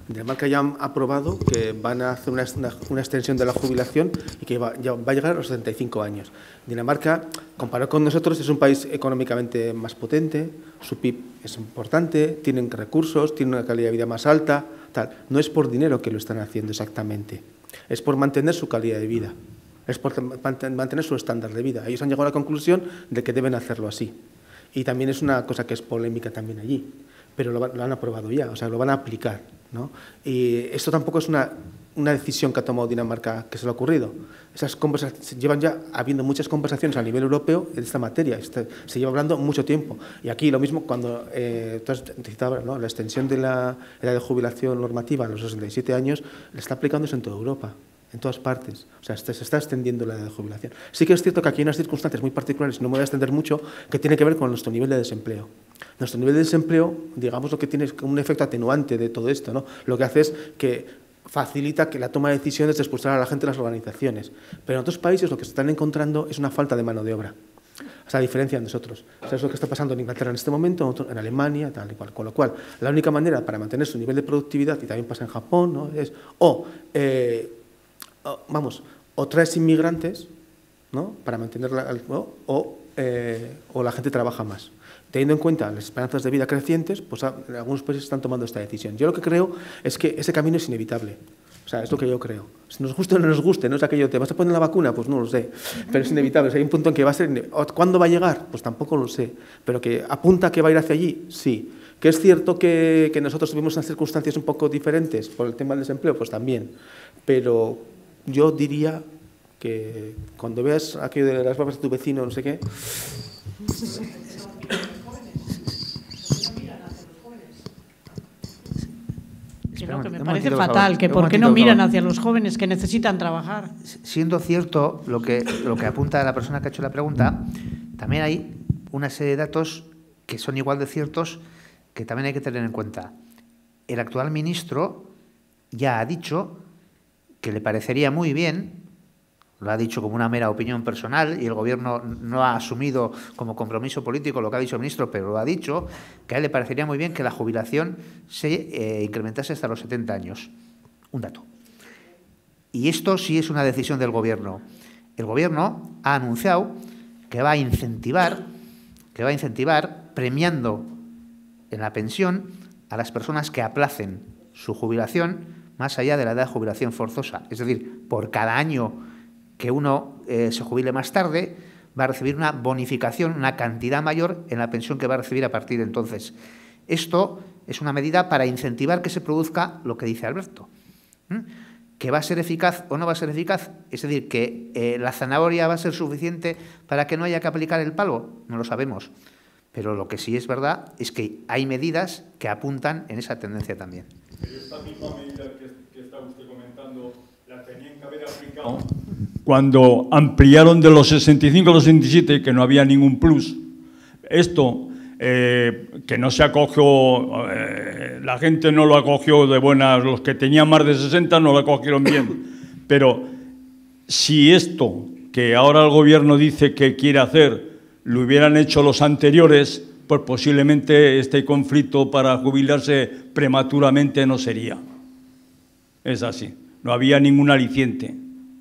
Dinamarca ya han aprobado que van a hacer una, una, una extensión de la jubilación y que va, ya va a llegar a los setenta y cinco años. Dinamarca, comparado con nosotros, es un país económicamente más potente, su P I B es importante, tienen recursos, tienen una calidad de vida más alta, tal. No es por dinero que lo están haciendo exactamente, es por mantener su calidad de vida, es por mantener su estándar de vida. Ellos han llegado a la conclusión de que deben hacerlo así. Y también es una cosa que es polémica también allí, pero lo, lo han aprobado ya, o sea, lo van a aplicar, ¿no? Y esto tampoco es una, una decisión que ha tomado Dinamarca que se le ha ocurrido. Esas conversaciones, llevan ya habiendo muchas conversaciones a nivel europeo en esta materia, este, se lleva hablando mucho tiempo. Y aquí lo mismo cuando eh, tú has citado, ¿no?, la extensión de la edad de jubilación normativa a los sesenta y siete años, le está aplicándose en toda Europa, en todas partes. O sea, se está extendiendo la edad de jubilación. Sí que es cierto que aquí hay unas circunstancias muy particulares, no me voy a extender mucho, que tiene que ver con nuestro nivel de desempleo. Nuestro nivel de desempleo, digamos, lo que tiene es un efecto atenuante de todo esto, ¿no? Lo que hace es que facilita que la toma de decisiones de expulsar a la gente de las organizaciones. Pero en otros países lo que se están encontrando es una falta de mano de obra. O sea, a diferencia de nosotros. O sea, es lo que está pasando en Inglaterra en este momento, en Alemania, tal y cual. Con lo cual, la única manera para mantener su nivel de productividad, y también pasa en Japón, ¿no?, es o, eh, o vamos, o traes inmigrantes, ¿no?, para mantenerla, o, o, eh, o la gente trabaja más. Teniendo en cuenta las esperanzas de vida crecientes, pues algunos países están tomando esta decisión. Yo lo que creo es que ese camino es inevitable. O sea, es lo que yo creo. Si nos guste o no nos guste, no es aquello, ¿te vas a poner la vacuna? Pues no lo sé. Pero es inevitable. O sea, hay un punto en que va a ser... ¿Cuándo va a llegar? Pues tampoco lo sé. Pero que apunta que va a ir hacia allí, sí. ¿Que es cierto que, que nosotros tuvimos unas circunstancias un poco diferentes por el tema del desempleo? Pues también. Pero yo diría que cuando veas aquello de las babas de tu vecino, no sé qué... Lo que me parece fatal, que por qué no miran hacia los jóvenes que necesitan trabajar. Siendo cierto lo que, lo que apunta la persona que ha hecho la pregunta, también hay una serie de datos que son igual de ciertos que también hay que tener en cuenta. El actual ministro ya ha dicho que le parecería muy bien, lo ha dicho como una mera opinión personal y el Gobierno no ha asumido como compromiso político lo que ha dicho el ministro, pero lo ha dicho, que a él le parecería muy bien que la jubilación se eh, incrementase hasta los setenta años. Un dato. Y esto sí es una decisión del Gobierno. El Gobierno ha anunciado que va a incentivar, que va a incentivar premiando en la pensión a las personas que aplacen su jubilación más allá de la edad de jubilación forzosa. Es decir, por cada año que uno eh, se jubile más tarde, va a recibir una bonificación, una cantidad mayor en la pensión que va a recibir a partir de entonces. Esto es una medida para incentivar que se produzca lo que dice Alberto. ¿Mm? ¿Que va a ser eficaz o no va a ser eficaz? Es decir, que eh, la zanahoria va a ser suficiente para que no haya que aplicar el palo, no lo sabemos. Pero lo que sí es verdad es que hay medidas que apuntan en esa tendencia también. Pero esta misma medida que, que está usted comentando, la tenían que haber aplicado cuando ampliaron de los sesenta y cinco a los sesenta y siete, que no había ningún plus. Esto, eh, que no se acogió, eh, la gente no lo acogió de buenas, los que tenían más de sesenta no lo acogieron bien. Pero si esto, que ahora el Gobierno dice que quiere hacer, lo hubieran hecho los anteriores, pues posiblemente este conflicto para jubilarse prematuramente no sería. Es así, no había ningún aliciente.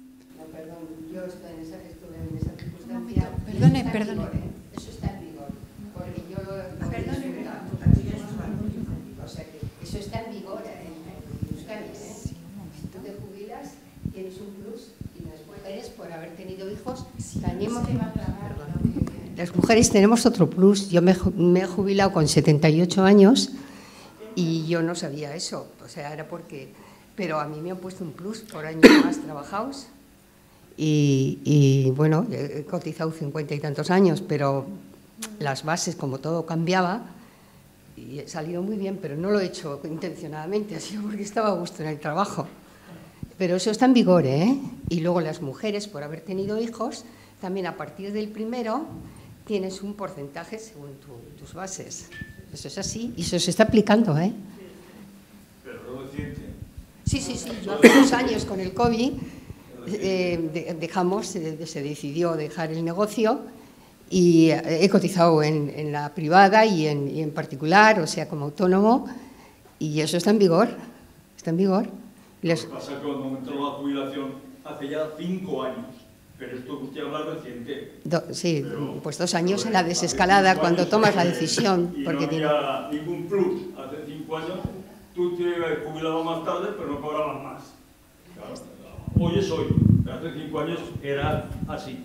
Perdone, perdone. Eso está en vigor. Porque yo... Perdone, o sea, que eso está en vigor en Euskadi, ¿eh? Tú te jubilas, tienes un plus y las mujeres, por haber tenido hijos, tenemos... Las mujeres tenemos otro plus. Yo me, me he jubilado con setenta y ocho años y yo no sabía eso. O sea, era porque... Pero a mí me han puesto un plus por años más trabajados. Y, y bueno, he cotizado cincuenta y tantos años, pero las bases, como todo cambiaba, y he salido muy bien, pero no lo he hecho intencionadamente, ha sido porque estaba a gusto en el trabajo. Pero eso está en vigor, ¿eh? Y luego las mujeres, por haber tenido hijos, también a partir del primero tienes un porcentaje según tu, tus bases. Eso es así y eso se está aplicando, ¿eh? Pero no reciente. Sí, sí, sí. Yo hace dos años con el COVID... Eh, dejamos, se, se decidió dejar el negocio y he cotizado en, en la privada y en, y en particular, o sea, como autónomo, y eso está en vigor. Está está en vigor. Les... Lo que pasa es que cuando entró la jubilación hace ya cinco años, pero esto que usted habla reciente. Do, sí, pero, pues dos años en pero la desescalada cuando años, tomas la decisión. Y porque no había tiene... ningún plus. Hace cinco años tú te jubilabas más tarde, pero no cobrabas más. Claro, hoy es hoy, pero hace cinco años era así.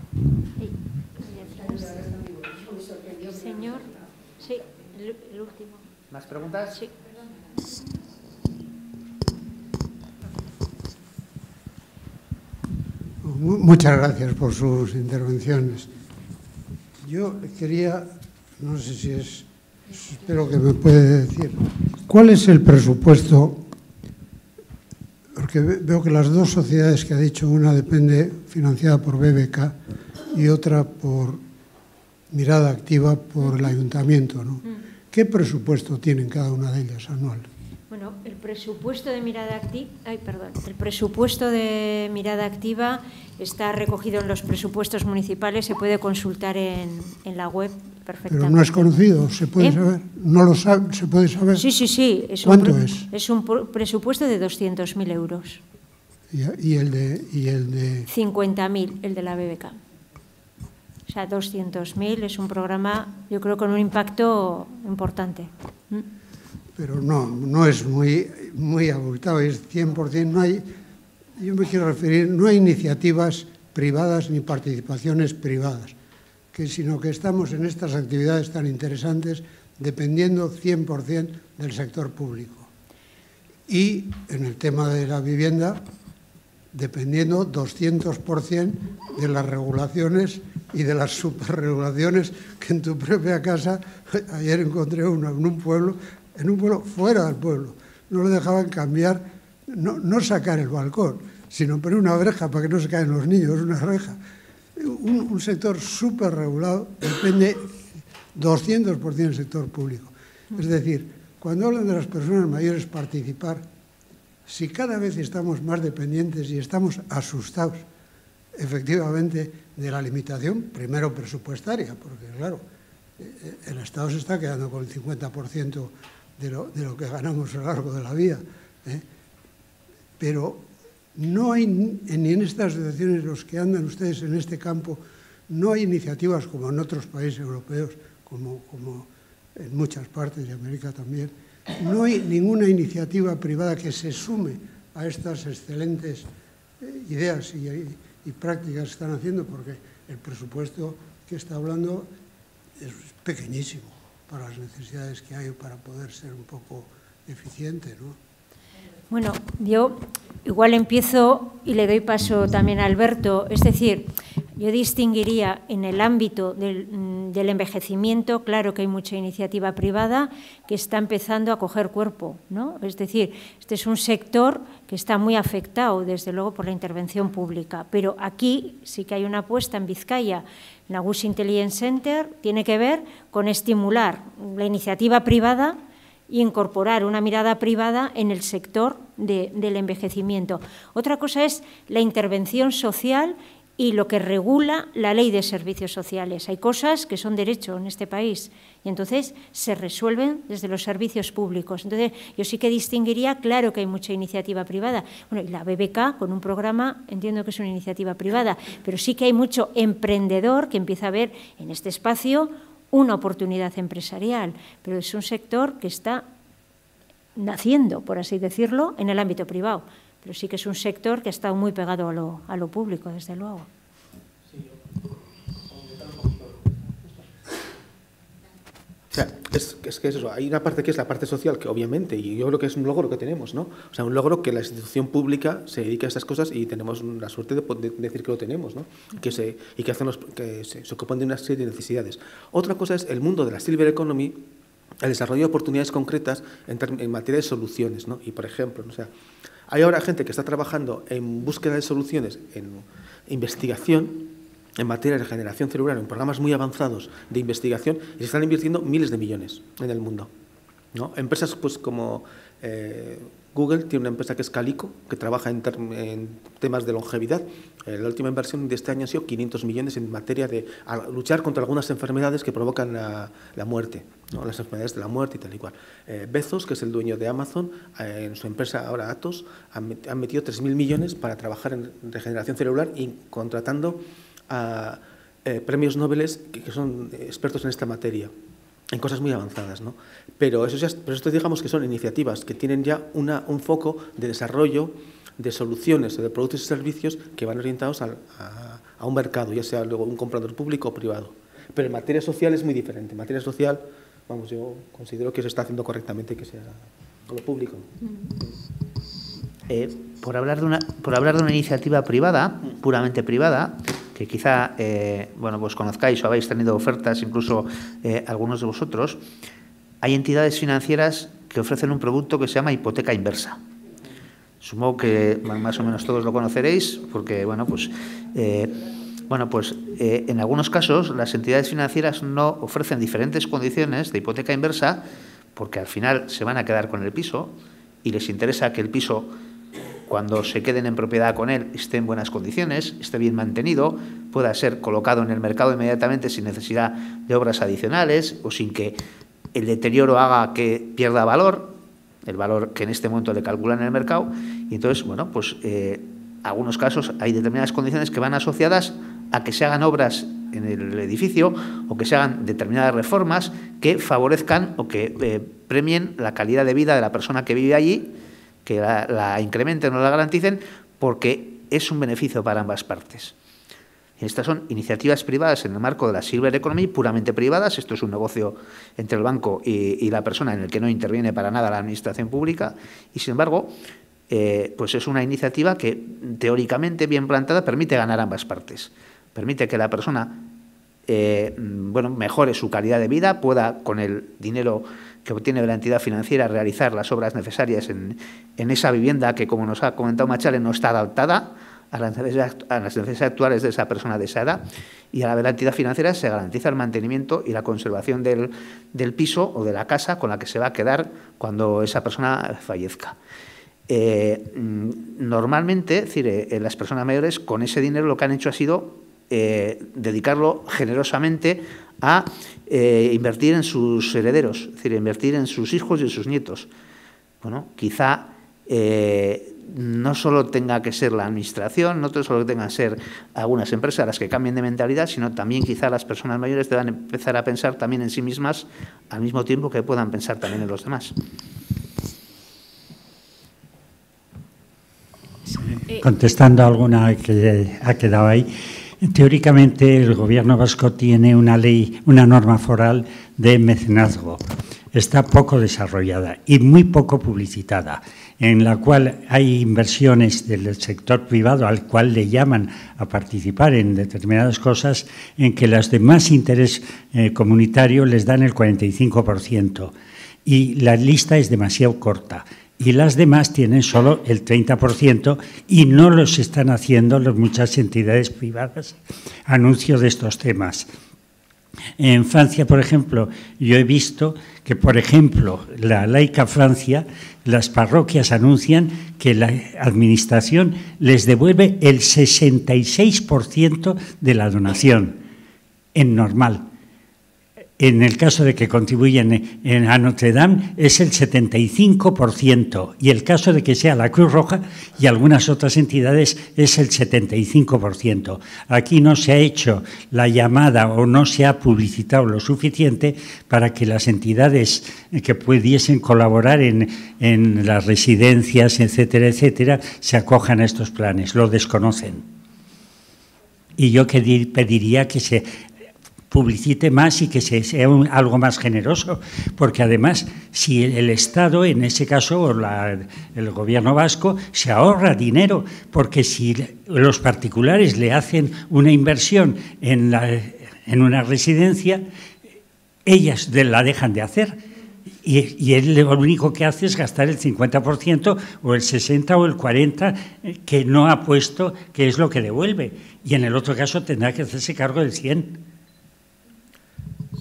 Señor, sí, el, el último. ¿Más preguntas? Sí. Muchas gracias por sus intervenciones. Yo quería, no sé si es, espero que me puede decir, ¿cuál es el presupuesto? Porque veo que las dos sociedades que ha dicho, una depende financiada por B B K y otra por Mirada Activa por el Ayuntamiento, ¿no? ¿Qué presupuesto tienen cada una de ellas anual? Bueno, el presupuesto de Mirada Activa, ay, perdón, el presupuesto de Mirada Activa está recogido en los presupuestos municipales, se puede consultar en, en la web perfectamente. Pero no es conocido, se puede ¿Eh? saber, no lo sabe, se puede saber. Sí, sí, sí. Es ¿Cuánto un, es? Es un presupuesto de doscientos mil euros. ¿Y, y el de, y el de? cincuenta mil, el de la B B K. O sea, doscientos mil es un programa, yo creo, con un impacto importante. ¿Mm? Pero no, no es muy, muy abultado, es cien por cien. No hay, yo me quiero referir, no hay iniciativas privadas ni participaciones privadas, que, sino que estamos en estas actividades tan interesantes dependiendo cien por cien del sector público. Y en el tema de la vivienda, dependiendo doscientos por cien de las regulaciones y de las superregulaciones que en tu propia casa, ayer encontré una en un pueblo, en un pueblo fuera del pueblo, no lo dejaban cambiar, no, no sacar el balcón, sino poner una verja para que no se caen los niños, una reja. Un, un sector súper regulado, depende doscientos por cien del sector público. Es decir, cuando hablan de las personas mayores participar, si cada vez estamos más dependientes y estamos asustados, efectivamente, de la limitación, primero presupuestaria, porque claro, el Estado se está quedando con el cincuenta por ciento de lo, de lo que ganamos a lo largo de la vida. ¿eh? Pero no hay, ni en estas situaciones, los que andan ustedes en este campo, no hay iniciativas como en otros países europeos, como, como en muchas partes de América también, no hay ninguna iniciativa privada que se sume a estas excelentes ideas y, y, y prácticas que están haciendo, porque el presupuesto que está hablando es pequeñísimo para las necesidades que hay para poder ser un poco eficiente, ¿no? Bueno, yo igual empiezo y le doy paso también a Alberto. Es decir, yo distinguiría en el ámbito del, del envejecimiento, claro que hay mucha iniciativa privada que está empezando a coger cuerpo, ¿no? Es decir, este es un sector que está muy afectado, desde luego, por la intervención pública. Pero aquí sí que hay una apuesta en Vizcaya. Nagus Intelligence Center tiene que ver con estimular la iniciativa privada y incorporar una mirada privada en el sector de, del envejecimiento. Otra cosa es la intervención social y lo que regula la ley de servicios sociales. Hay cosas que son derecho en este país y entonces se resuelven desde los servicios públicos. Entonces, yo sí que distinguiría, claro que hay mucha iniciativa privada. Bueno, y la B B K, con un programa, entiendo que es una iniciativa privada, pero sí que hay mucho emprendedor que empieza a ver en este espacio una oportunidad empresarial, pero es un sector que está naciendo, por así decirlo, en el ámbito privado, pero sí que es un sector que ha estado muy pegado a lo, a lo público, desde luego. O sea, es, es que es eso, hay una parte que es la parte social, que obviamente, y yo creo que es un logro que tenemos, ¿no? O sea, un logro que la institución pública se dedique a estas cosas y tenemos la suerte de, de decir que lo tenemos, ¿no? Que se, y que, hacen los, que se, se ocupan de una serie de necesidades. Otra cosa es el mundo de la Silver Economy, el desarrollo de oportunidades concretas en, en materia de soluciones, ¿no? Y, por ejemplo, ¿no? O sea, hay ahora gente que está trabajando en búsqueda de soluciones, en investigación, en materia de regeneración celular, en programas muy avanzados de investigación, y se están invirtiendo miles de millones en el mundo, ¿no? Empresas pues, como Eh, Google tiene una empresa que es Calico, que trabaja en, en temas de longevidad. Eh, la última inversión de este año ha sido quinientos millones en materia de a luchar contra algunas enfermedades que provocan la, la muerte, ¿no? Las enfermedades de la muerte y tal y cual. Eh, Bezos, que es el dueño de Amazon, eh, en su empresa ahora Atos, han, met, han metido tres mil millones para trabajar en regeneración celular y contratando a eh, premios Nobel que, que son expertos en esta materia, en cosas muy avanzadas, ¿no? Pero eso ya, pero esto digamos que son iniciativas que tienen ya una, un foco de desarrollo de soluciones o de productos y servicios que van orientados a, a, a un mercado, ya sea luego un comprador público o privado. Pero en materia social es muy diferente. En materia social, vamos, yo considero que se está haciendo correctamente que sea con lo público. Eh, por hablar de una, por hablar de una iniciativa privada, puramente privada, que quizá eh, bueno, pues conozcáis o habéis tenido ofertas, incluso eh, algunos de vosotros, hay entidades financieras que ofrecen un producto que se llama hipoteca inversa. Supongo que bueno, más o menos todos lo conoceréis, porque bueno, pues, eh, bueno, pues eh, en algunos casos las entidades financieras no ofrecen diferentes condiciones de hipoteca inversa porque al final se van a quedar con el piso y les interesa que el piso, cuando se queden en propiedad con él, esté en buenas condiciones, esté bien mantenido, pueda ser colocado en el mercado inmediatamente sin necesidad de obras adicionales o sin que el deterioro haga que pierda valor, el valor que en este momento le calculan en el mercado. Y entonces, bueno, pues eh, en algunos casos hay determinadas condiciones que van asociadas a que se hagan obras en el edificio o que se hagan determinadas reformas que favorezcan o que eh, premien la calidad de vida de la persona que vive allí, que la, la incrementen o la garanticen, porque es un beneficio para ambas partes. Estas son iniciativas privadas en el marco de la Silver Economy, puramente privadas. Esto es un negocio entre el banco y, y la persona en el que no interviene para nada la administración pública y, sin embargo, eh, pues es una iniciativa que, teóricamente bien plantada, permite ganar a ambas partes. Permite que la persona eh, bueno, mejore su calidad de vida, pueda, con el dinero que obtiene de la entidad financiera, realizar las obras necesarias en, en esa vivienda que, como nos ha comentado Machale, no está adaptada a las necesidades, a las necesidades actuales de esa persona de esa edad, y a la vez la entidad financiera se garantiza el mantenimiento y la conservación del, del piso o de la casa con la que se va a quedar cuando esa persona fallezca. Eh, normalmente, es decir, eh, las personas mayores con ese dinero lo que han hecho ha sido eh, dedicarlo generosamente a eh, invertir en sus herederos, es decir, invertir en sus hijos y en sus nietos. Bueno, quizá eh, no solo tenga que ser la administración, no solo tengan que ser algunas empresas las que cambien de mentalidad, sino también quizá las personas mayores deban empezar a pensar también en sí mismas al mismo tiempo que puedan pensar también en los demás. Contestando a alguna que ha quedado ahí, teóricamente el Gobierno vasco tiene una ley, una norma foral de mecenazgo. Está poco desarrollada y muy poco publicitada, en la cual hay inversiones del sector privado al cual le llaman a participar en determinadas cosas, en que las de más interés eh, comunitario les dan el cuarenta y cinco por ciento y la lista es demasiado corta. Y las demás tienen solo el treinta por ciento y no los están haciendo las muchas entidades privadas anuncio de estos temas. En Francia, por ejemplo, yo he visto que, por ejemplo, la laica Francia, las parroquias anuncian que la administración les devuelve el sesenta y seis por ciento de la donación, en normal. En el caso de que contribuyen en, a Notre Dame es el setenta y cinco por ciento y el caso de que sea la Cruz Roja y algunas otras entidades es el setenta y cinco por ciento. Aquí no se ha hecho la llamada o no se ha publicitado lo suficiente para que las entidades que pudiesen colaborar en, en las residencias, etcétera, etcétera, se acojan a estos planes. Lo desconocen. Y yo que pediría que se publicite más y que sea un, algo más generoso, porque además si el, el Estado, en ese caso o la, el Gobierno vasco, se ahorra dinero, porque si los particulares le hacen una inversión en, la, en una residencia, ellas la dejan de hacer y, y él lo único que hace es gastar el cincuenta por ciento o el sesenta por ciento o el cuarenta por ciento que no ha puesto, que es lo que devuelve, y en el otro caso tendrá que hacerse cargo del cien por ciento.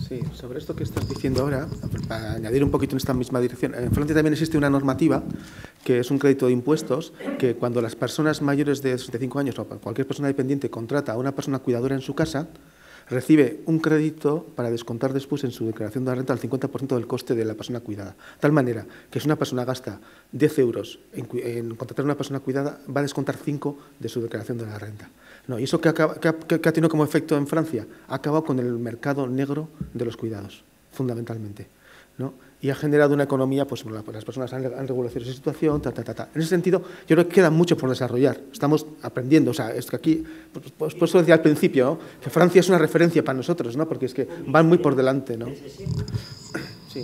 Sí, sobre esto que estás diciendo ahora, para añadir un poquito en esta misma dirección, en Francia también existe una normativa que es un crédito de impuestos, que cuando las personas mayores de sesenta y cinco años o cualquier persona dependiente contrata a una persona cuidadora en su casa, recibe un crédito para descontar después en su declaración de la renta el cincuenta por ciento del coste de la persona cuidada. De tal manera que si una persona gasta diez euros en, en contratar a una persona cuidada, va a descontar cinco de su declaración de la renta. No, ¿y eso qué, acaba, qué, qué, qué ha tenido como efecto en Francia? Ha acabado con el mercado negro de los cuidados, fundamentalmente, ¿no? Y ha generado una economía, pues las personas han, han regulado esa situación, ta, ta, ta, ta. En ese sentido, yo creo que queda mucho por desarrollar. Estamos aprendiendo, o sea, es que aquí, pues, pues, por eso decía al principio, ¿no?, que Francia es una referencia para nosotros, ¿no?, porque es que van muy por delante, ¿no? Sí.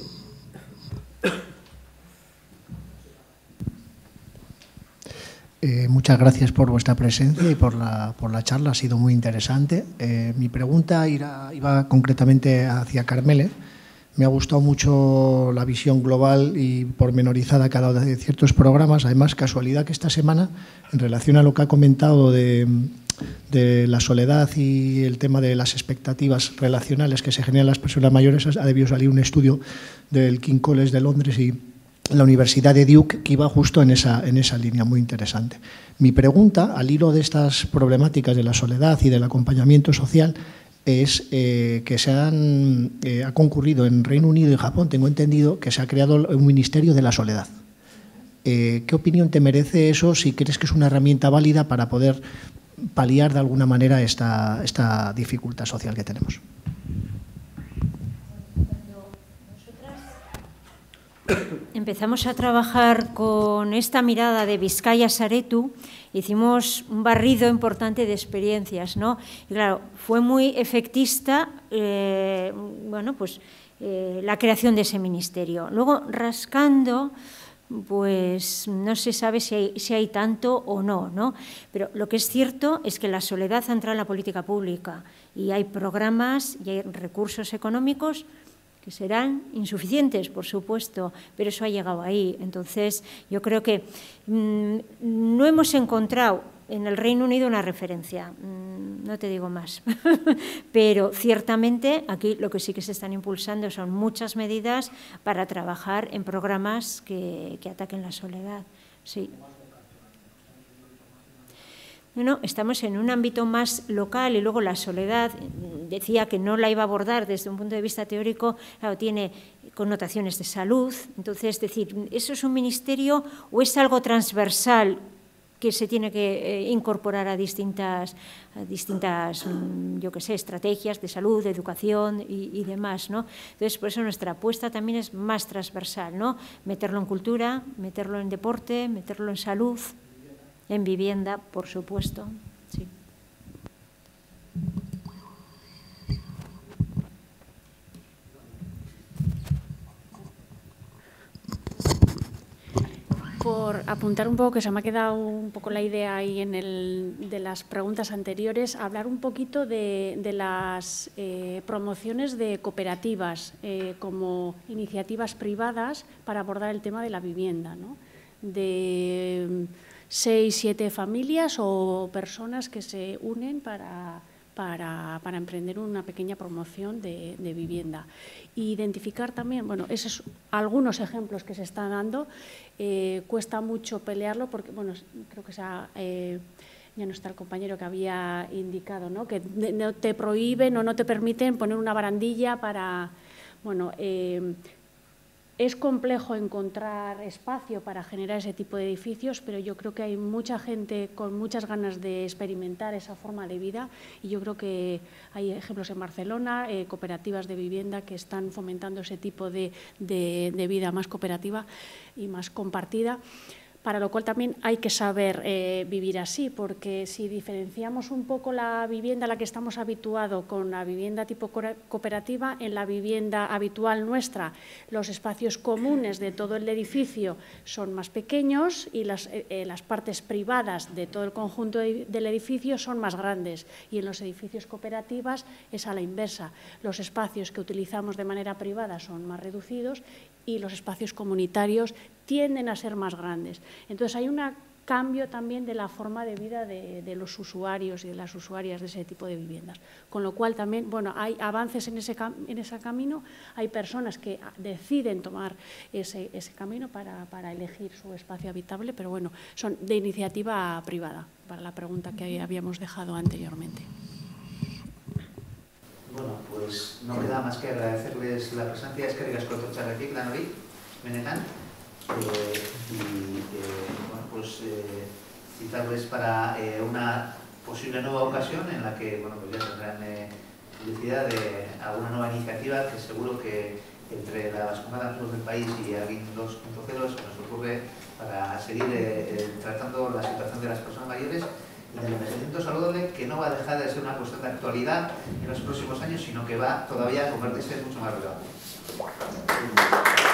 Eh, muchas gracias por vuestra presencia y por la, por la charla, ha sido muy interesante. Eh, mi pregunta irá, iba concretamente hacia Carmele. Me ha gustado mucho la visión global y pormenorizada que ha dado de ciertos programas. Además, casualidad que esta semana, en relación a lo que ha comentado de, de la soledad y el tema de las expectativas relacionales que se generan en las personas mayores, ha debido salir un estudio del King's College de Londres y la Universidad de Duke que iba justo en esa, en esa línea, muy interesante. Mi pregunta, al hilo de estas problemáticas de la soledad y del acompañamiento social, es eh, que se han, eh, ha concurrido en Reino Unido y Japón, tengo entendido, que se ha creado un Ministerio de la Soledad. Eh, ¿Qué opinión te merece eso? Si crees que es una herramienta válida para poder paliar de alguna manera esta, esta dificultad social que tenemos. Empezamos a trabajar con esta mirada de Bizkaia Saretu, hicimos un barrido importante de experiencias, ¿no? Y claro, fue muy efectista, eh, bueno, pues eh, la creación de ese ministerio. Luego, rascando, pues no se sabe si hay, si hay tanto o no, ¿no? Pero lo que es cierto es que la soledad ha entrado en la política pública y hay programas y hay recursos económicos que serán insuficientes, por supuesto, pero eso ha llegado ahí. Entonces, yo creo que mmm, no hemos encontrado en el Reino Unido una referencia, mmm, no te digo más, pero ciertamente aquí lo que sí que se están impulsando son muchas medidas para trabajar en programas que, que ataquen la soledad. Sí. No, estamos en un ámbito más local y luego la soledad, decía que no la iba a abordar desde un punto de vista teórico, claro, tiene connotaciones de salud. Entonces, es decir, ¿eso es un ministerio o es algo transversal que se tiene que eh, incorporar a distintas, a distintas yo qué sé, estrategias de salud, de educación y, y demás, ¿no? Entonces, por eso nuestra apuesta también es más transversal, ¿no? Meterlo en cultura, meterlo en deporte, meterlo en salud. En vivienda, por supuesto, sí. Por apuntar un poco, que se me ha quedado un poco la idea ahí en el, de las preguntas anteriores, hablar un poquito de, de las eh, promociones de cooperativas eh, como iniciativas privadas para abordar el tema de la vivienda, ¿no? De seis, siete familias o personas que se unen para, para, para emprender una pequeña promoción de, de vivienda. Identificar también, bueno, esos algunos ejemplos que se están dando, eh, cuesta mucho pelearlo porque, bueno, creo que sea, eh, ya no está el compañero que había indicado, ¿no?, que no te prohíben o no te permiten poner una barandilla para, bueno, eh, es complejo encontrar espacio para generar ese tipo de edificios, pero yo creo que hay mucha gente con muchas ganas de experimentar esa forma de vida y yo creo que hay ejemplos en Barcelona, eh, cooperativas de vivienda que están fomentando ese tipo de, de, de vida más cooperativa y más compartida. Para lo cual también hay que saber eh, vivir así, porque si diferenciamos un poco la vivienda a la que estamos habituados con la vivienda tipo cooperativa, en la vivienda habitual nuestra, los espacios comunes de todo el edificio son más pequeños y las, eh, las partes privadas de todo el conjunto de, del edificio son más grandes. Y en los edificios cooperativas es a la inversa. Los espacios que utilizamos de manera privada son más reducidos y los espacios comunitarios tienden a ser más grandes. Entonces, hay una cambio también de la forma de vida de, de los usuarios y de las usuarias de ese tipo de viviendas. Con lo cual también, bueno, hay avances en ese, en ese camino, hay personas que deciden tomar ese, ese camino para, para elegir su espacio habitable, pero bueno, son de iniciativa privada, para la pregunta que habíamos dejado anteriormente. Bueno, pues no queda más que agradecerles la presencia. Es que digas con Txarretik, Lanori, Benetan, eh, y eh, bueno, pues eh, citarles para eh, una posible nueva ocasión en la que, bueno, pues ya tendrán eh, publicidad de alguna nueva iniciativa que seguro que entre la Vasconga de Amigos del País y Alguin dos punto cero se nos ocurre para seguir eh, eh, tratando la situación de las personas mayores y del envejecimiento saludable, que no va a dejar de ser una cuestión de actualidad en los próximos años, sino que va todavía a convertirse en mucho más relevante.